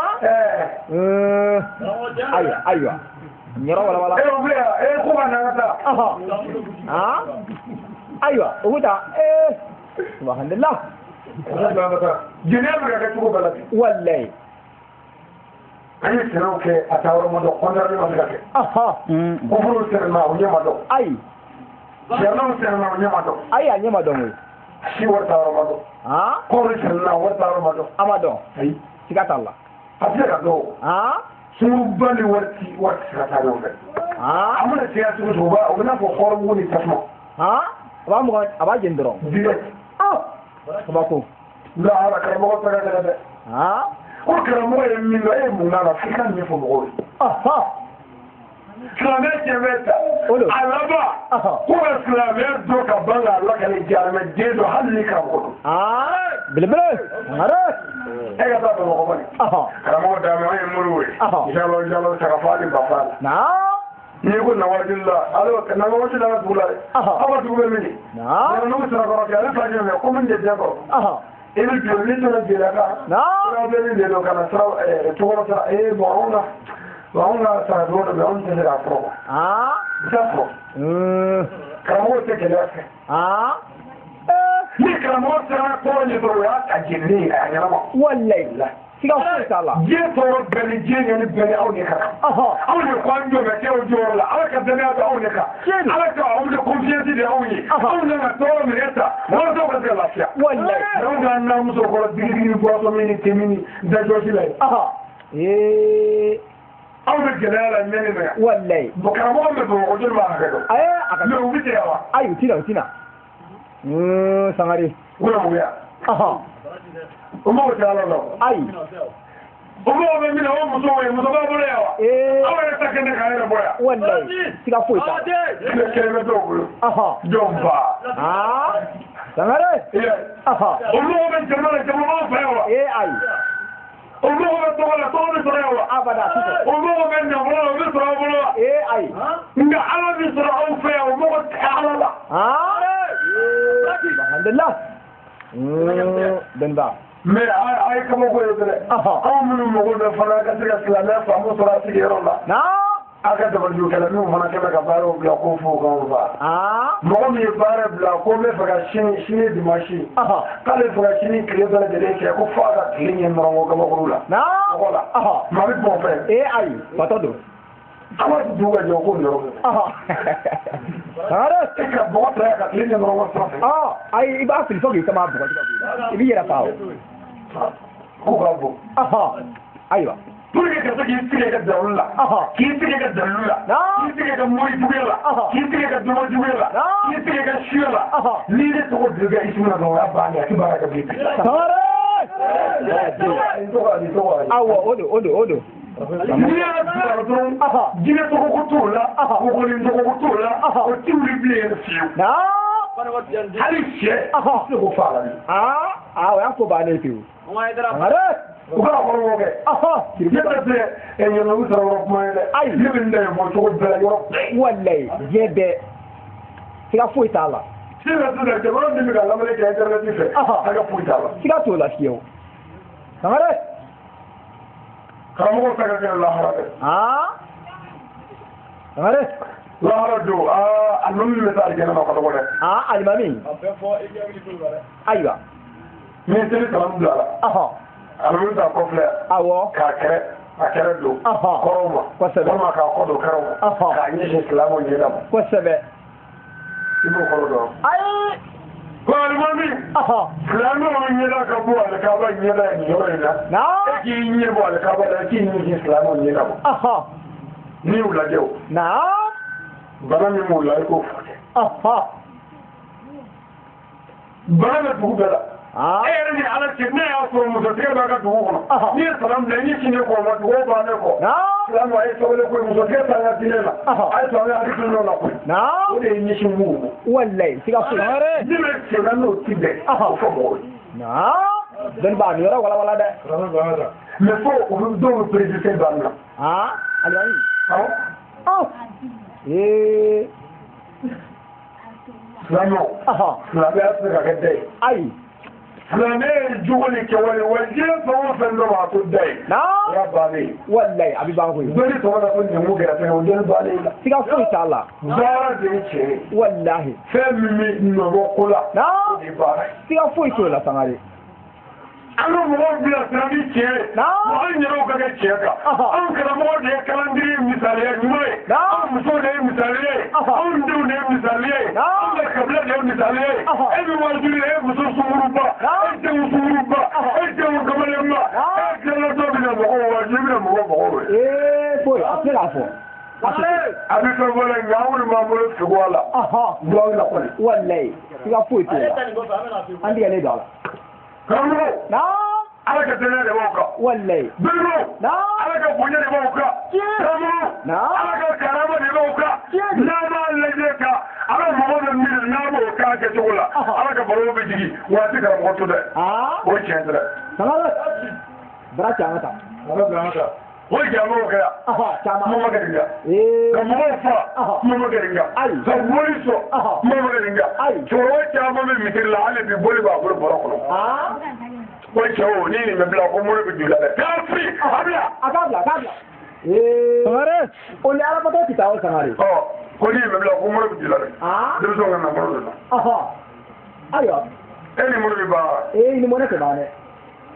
dɛ. Ayiwa ayiwa. Yɔrɔ walawala. E o bɛ yan e ko ka na ka taa. Ayiwa o bɛ taa ee. Subhanallah. Jɛnɛya bɛ ka kɛ cogo bɛɛ la bi. Walayi. An ye sɛnɛw kɛ a taa yɔrɔ ma dɔn kɔnɔna ma se ka kɛ. Kofuru sɛnɛna o ɲɛ ma dɔn. Ayi. Sɛnɛw sɛnɛna o ɲɛ ma dɔn. Ayi a ɲɛ ma dɔn koyi. Si wari taa yɔrɔ ma dɔn. Kɔɔri sɛnɛna wari taa yɔrɔ ma dɔn. A ma dɔn. Ayi. Siga t'a la. A tɛ se ka dɔn o. Sunguruba ni wari ti wari ti se ka taa ɲɔgɔn fɛ. A mana caya cogo cogo o bɛ n'a fɔ hɔrɔnbugu ni tasuma. A b'a mugan a b'a jeni dɔrɔn. Direct. Kabako. Lahara karamɔgɔ tɛ ka gɛlɛn dɛ. Ko karamɔgɔ ye min dɔn e ye mun na f'i ka nin fɔ mɔgɔw ye. Silamɛ cɛ bɛ ta a laban ko ka silamɛ dɔ ka ban k'a lakale jaramɛ den dɔ hali ni karamɔgɔ don. Belebele. E ka taa bamakɔ bani. Karamɔgɔ d'a ma an ye moriw ye. Jalo jalo sagafa ni bafa la. N'i ko nawajuli la ale nawajuli la ka dugu la dɛ. Aw ka dugu bɛ min ye. N'u sera kɔrɔ kɛ ale fila jɛn fɛ ko min de den kɔrɔ. I bɛ joli ni donna jeliya kan. Sira bɛ min de don ka na sira cogorɔ sira ee bɔn anw na bɔn anw ka sara cogo dɔ bɛ anw tɛ se k'a sɔrɔ quoi. I t'a sɔrɔ. Karamɔgɔw tɛ gɛlɛya fɛ. Ni karamɔgɔ sera kɔrɔ ɲɛ dɔrɔn o y'a ta jeni a ɲɛnama. Walayi. siga foyi t'a la diɲɛ tɔɔrɔ bɛɛ ni diɲɛ ɲɛni bɛɛ ni aw de kan aw de ko an jɔ mɛ kɛ o jɔyɔrɔ la ala ka danaya bɛ aw de kan ala ka aw de confiance de aw ye aw de ka tɔɔrɔ minɛ ta walasa ka se ka lafiya wallahi anw ka namuso kɔrɔ digidigi ni bɔsɔn min ni temi ni dajɔsi la ye aw bɛ gɛlɛya la ɲɛni na wallahi bon karamɔgɔ bɛ bamakɔ joli b'a hakɛ dɔn ayi a ka mɛ u bɛ tigɛ wa ayi u tina u tina sangare wala muguya o mago tɛ ala la ayi o mago bɛ min na o muso ye muso b'a bolo yan wa aw yɛrɛ ta kɛnɛ k'a yɛrɛ bɔ yan wallahi siga foyi t'a la tile kelen bɛ dɔw bolo jɔn ba sangare o mago bɛ jama la jama b'aw fɛ yan wa ayi o mago bɛ tɔgɔ la tɔgɔ bɛ sɔrɔ yan wa abada o mago bɛ nafolo la o bɛ sɔrɔ aw bolo wa ayi nka ala bɛ sɔrɔ aw fɛ yan o mago tɛ ala la alhamdulillah dɔnniba mɛ a ye kabako ye dɛ anw minnu mago bɛ fana ka se ka silamɛ faamu sɔrɔ a sigiyɔrɔ la a ka dabalijokɛla minnu fana kɛmɛ ka baaraw bila ko fo k'anw fa mɔgɔ min ye baara bila ko n bɛ fɛ ka sini sini dimanche k'ale fɛ ka sini tile bɛɛ lajɛlen kɛ ko fo a ka tile ɲɛ nɔrɔ kabakuru la mɔgɔ la maa bɛ bɔn fɛ ee ayi fatɔ don an b'a dugu ka jɔ ko nɔrɔ e ka bɔgɔ ta ka tile ɲɛ nɔrɔ sanfɛ ayi i b'a fili fo k'i sama bɔgɔ i b'i yɛrɛ fa o ko ka bon ayiwa pour que ka se k'i sigi ka dalu la k'i sigi ka dalu la k'i sigi ka mori juguya la k'i sigi ka dɔmɔ juguya la k'i sigi ka suya la n'i ne tɔgɔ dugu i sigi na dɔrɔn o y'a bannen a tɛ baara kɛ bilen awɔ o don o don o don n'i y'a sɔrɔ dɔrɔn jinɛ tɔgɔ ko t'o la mɔgɔnin tɔgɔ ko t'o la o tɛ wuli bilen yɛrɛ fiyewu hali sɛ se ko fa la aa o y'a ko bannen pewu u ka kɔrɔ kɛ ne bɛ tɛ ɲɛnawu sɔrɔ yɔrɔ kuma ye dɛ ayi ne bɛ n da fɔ cogo bɛɛ la yɔrɔ bɛɛ walayi diɲɛ bɛɛ siga foyi t'a la sisan sisan jamana min bɛ ka lamɛnni kɛ internet fɛ siga foyi t'a la siga t'o la fiyewu sangare karamɔgɔ ta ka kɛ lahara dɛ sangare lahara don aa alimami bɛ taa alijana na kɔnɔ dɛ alimami ayiwa min seli kalan bila la alimami ta kɔfilɛ awɔ k'a kɛrɛ a kɛrɛ don kɔrɔw ma walima k'a kɔ don kɛrɛw ma k'a ɲɛsin silamɛw ɲɛda ma kosɛbɛ i b'o kɔrɔ dɔn ayi ko alimami silamɛw ɲɛda ka bɔ alikaba ɲɛda nin yɔrɔ in na e k'i ɲɛ bɔ alikaba la e k'i ɲɛsin silamɛw ɲɛda ma n'i y'u lajɛ o bana min b'u la i k'o furakɛ bana bɛ dugu bɛɛ la e yɛrɛ ni ala cɛ ne y'a sɔrɔ musotigɛ b'a ka dugu kɔnɔ n'i ye salam bila i ni sini kɔ ma dugu b'a ne kɔ silamɛ a ye sabali koyi musotigɛ taa ka diinɛ la a ye sɔrɔ a ye hakili dɔ la koyi o de ye ɲɛsin mugu ma walayi siga foyi ni bɛ senna n'o ti bɛn o fɔ mɔgɔw ye dɔnniba nin yɔrɔ walawala dɛ mɛ fo u bɛ dɔw bɛ perezida ban na alimami silamɛw silamɛya tɛ se ka kɛ da ye ayi silamɛ ye jogo ni kɛwale wa diɲɛ fɛn o fɛn dɔ b'a to da ye o y'a bannen walayi a bɛ ban koyi dɔnni tɔgɔ la ko ɲɛngo gɛrɛsɛgɛ o dɔnni bannen la siga foyi t'a la baara de ye tiɲɛ ye walahi fɛn min bɛ nɔbɔ ko la o de ye baara ye siga foyi t'o la sangare an ka mɔgɔw bila sira ni tiɲɛ ye wa an yɛrɛw ka kɛ tiɲɛ kan anw karamɔgɔ de ye kalandiri misaliya ɲuman ye anw musow de ye misaliya ye anw denw de ye misaliya ye anw ka kabila de ye misaliya ye e bɛ wajuli e ye muso sunkuruba e denw sunkuruba e denw kamalenba e tilalatɔ bɛ na mɔgɔw wajuli bɛ na mɔgɔw mɔgɔw ye. ee foyi a tɛ k'a fɔ. a bɛ fɛn fɔ la nka anw de b'an bolo fego a la. duwawu la kɔni. walayi siga foyi t'o la an tigɛlen don a la. karamɔgɔ ala ka dɛnɛ de b'aw kan walayi bɛnbɛn ala ka bonya de b'aw kan karamɔgɔ ala ka karama de b'aw kan n'a b'a lajɛ ka ala mɔgɔ bɛ miiri n'a b'o k'a kɛcogo la ala ka balo bɛ jigin waati karamɔgɔ to dɛ o ye tiɲɛ tɛ dɛ bara cɛ an ka taa o ye jaamaw kɛ yan kuma ma kɛ nin kan ka mɔgɔw fa kuma ma kɛ nin kan ka boli sɔn kuma ma kɛ nin kan cɛkɔrɔba caman bɛ misiri la hali bi boli b'a bolo bɔrɔ kɔnɔ ko cɛw ni nin bɛ bila ko mori bɛ joli la dɛ k'a fili a bila a k'a bila a k'a bila sangare o ni alabato ti taa o sangare ɔ ko ni nin bɛ bila ko mori bɛ joli la dɛ denmisɛnw ka na mori de la ayiwa e ni mori bɛ ban ee ni mori tɛ ban dɛ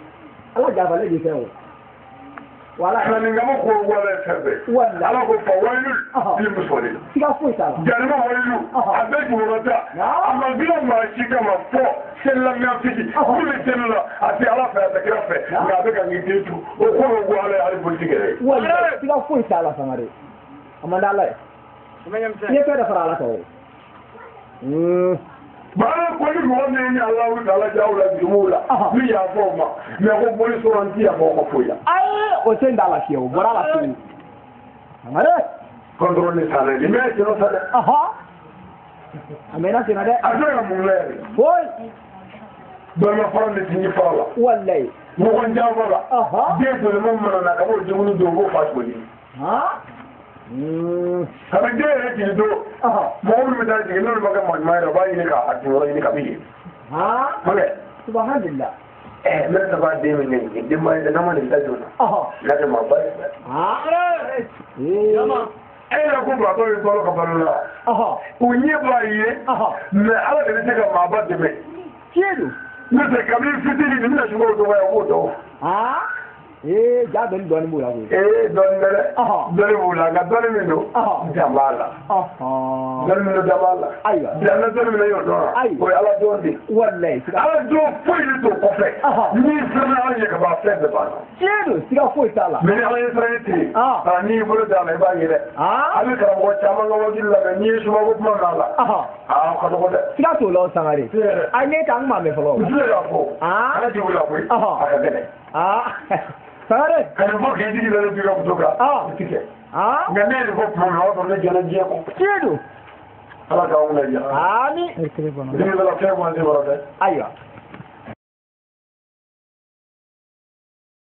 ala jabale di fɛ o wala ni ngam ko wala fɛbɛ wala ala ko fa wailul lil musallin siga foyi t'a la janima wailu abe jurota amma bila ma shi kama fo sella mi afiki kule sella ati ala fa ta kira fe nga be kan ngi tu o ko ko ala ali politique re wala siga foyi t'a la sangare amanda ala ye fɛ da fara ala to mm bana ko ni mo ne ni Allah taala jawla bi mula mi ya fo ma me ko boli soranti ya ko ko foya ay o sen dala fiyo bora la fiyo amare contrôle ni sale ni me no sale aha amena sina de adara mu le boy do ma fara ni ni fala wallahi mo ko njawala aha de do mo mo na ka mo jumunu do go fa ko ni ha mm kama de re ti do aha mo mo da ji no ba ka mo ma ra ba ni ka ati wala ni ka bi ha mane subhanallah eh me ta ba de mi ni de ma da na ma ni da do na aha na de ma ba ha eh yama eh ya ko ba to ni to ka ba la aha unye ba ye aha me ala de te ka ma ba de me kiedo me te ka mi fitiri ni na shugo do wa ko do ha eh ja ben don mu la ko eh don dere aha dere mu la ga dere mi no aha jamala aha dere mi no jamala aywa janna dere mi no yo do ko ala do di wallahi siga ala do foi ni to ko fe aha ni sana ala ka ba fe de ba kiedo siga foyi t'a la me ala israeli ah ah ni bolo da me ba yire ah ala ka mo chama ngo gilla me ni su ma ko ma la aha ah ko do de siga to lo sangare ai ne ka ma me folo ni la ko ah ala ji wala ko aha aka de ah sangare kana mo ke digi la bi ko to ka ah tike ah nga ne ko pro no do le jana je ko kiedo ala ka on la ya ami ni la ke mo de wala de aywa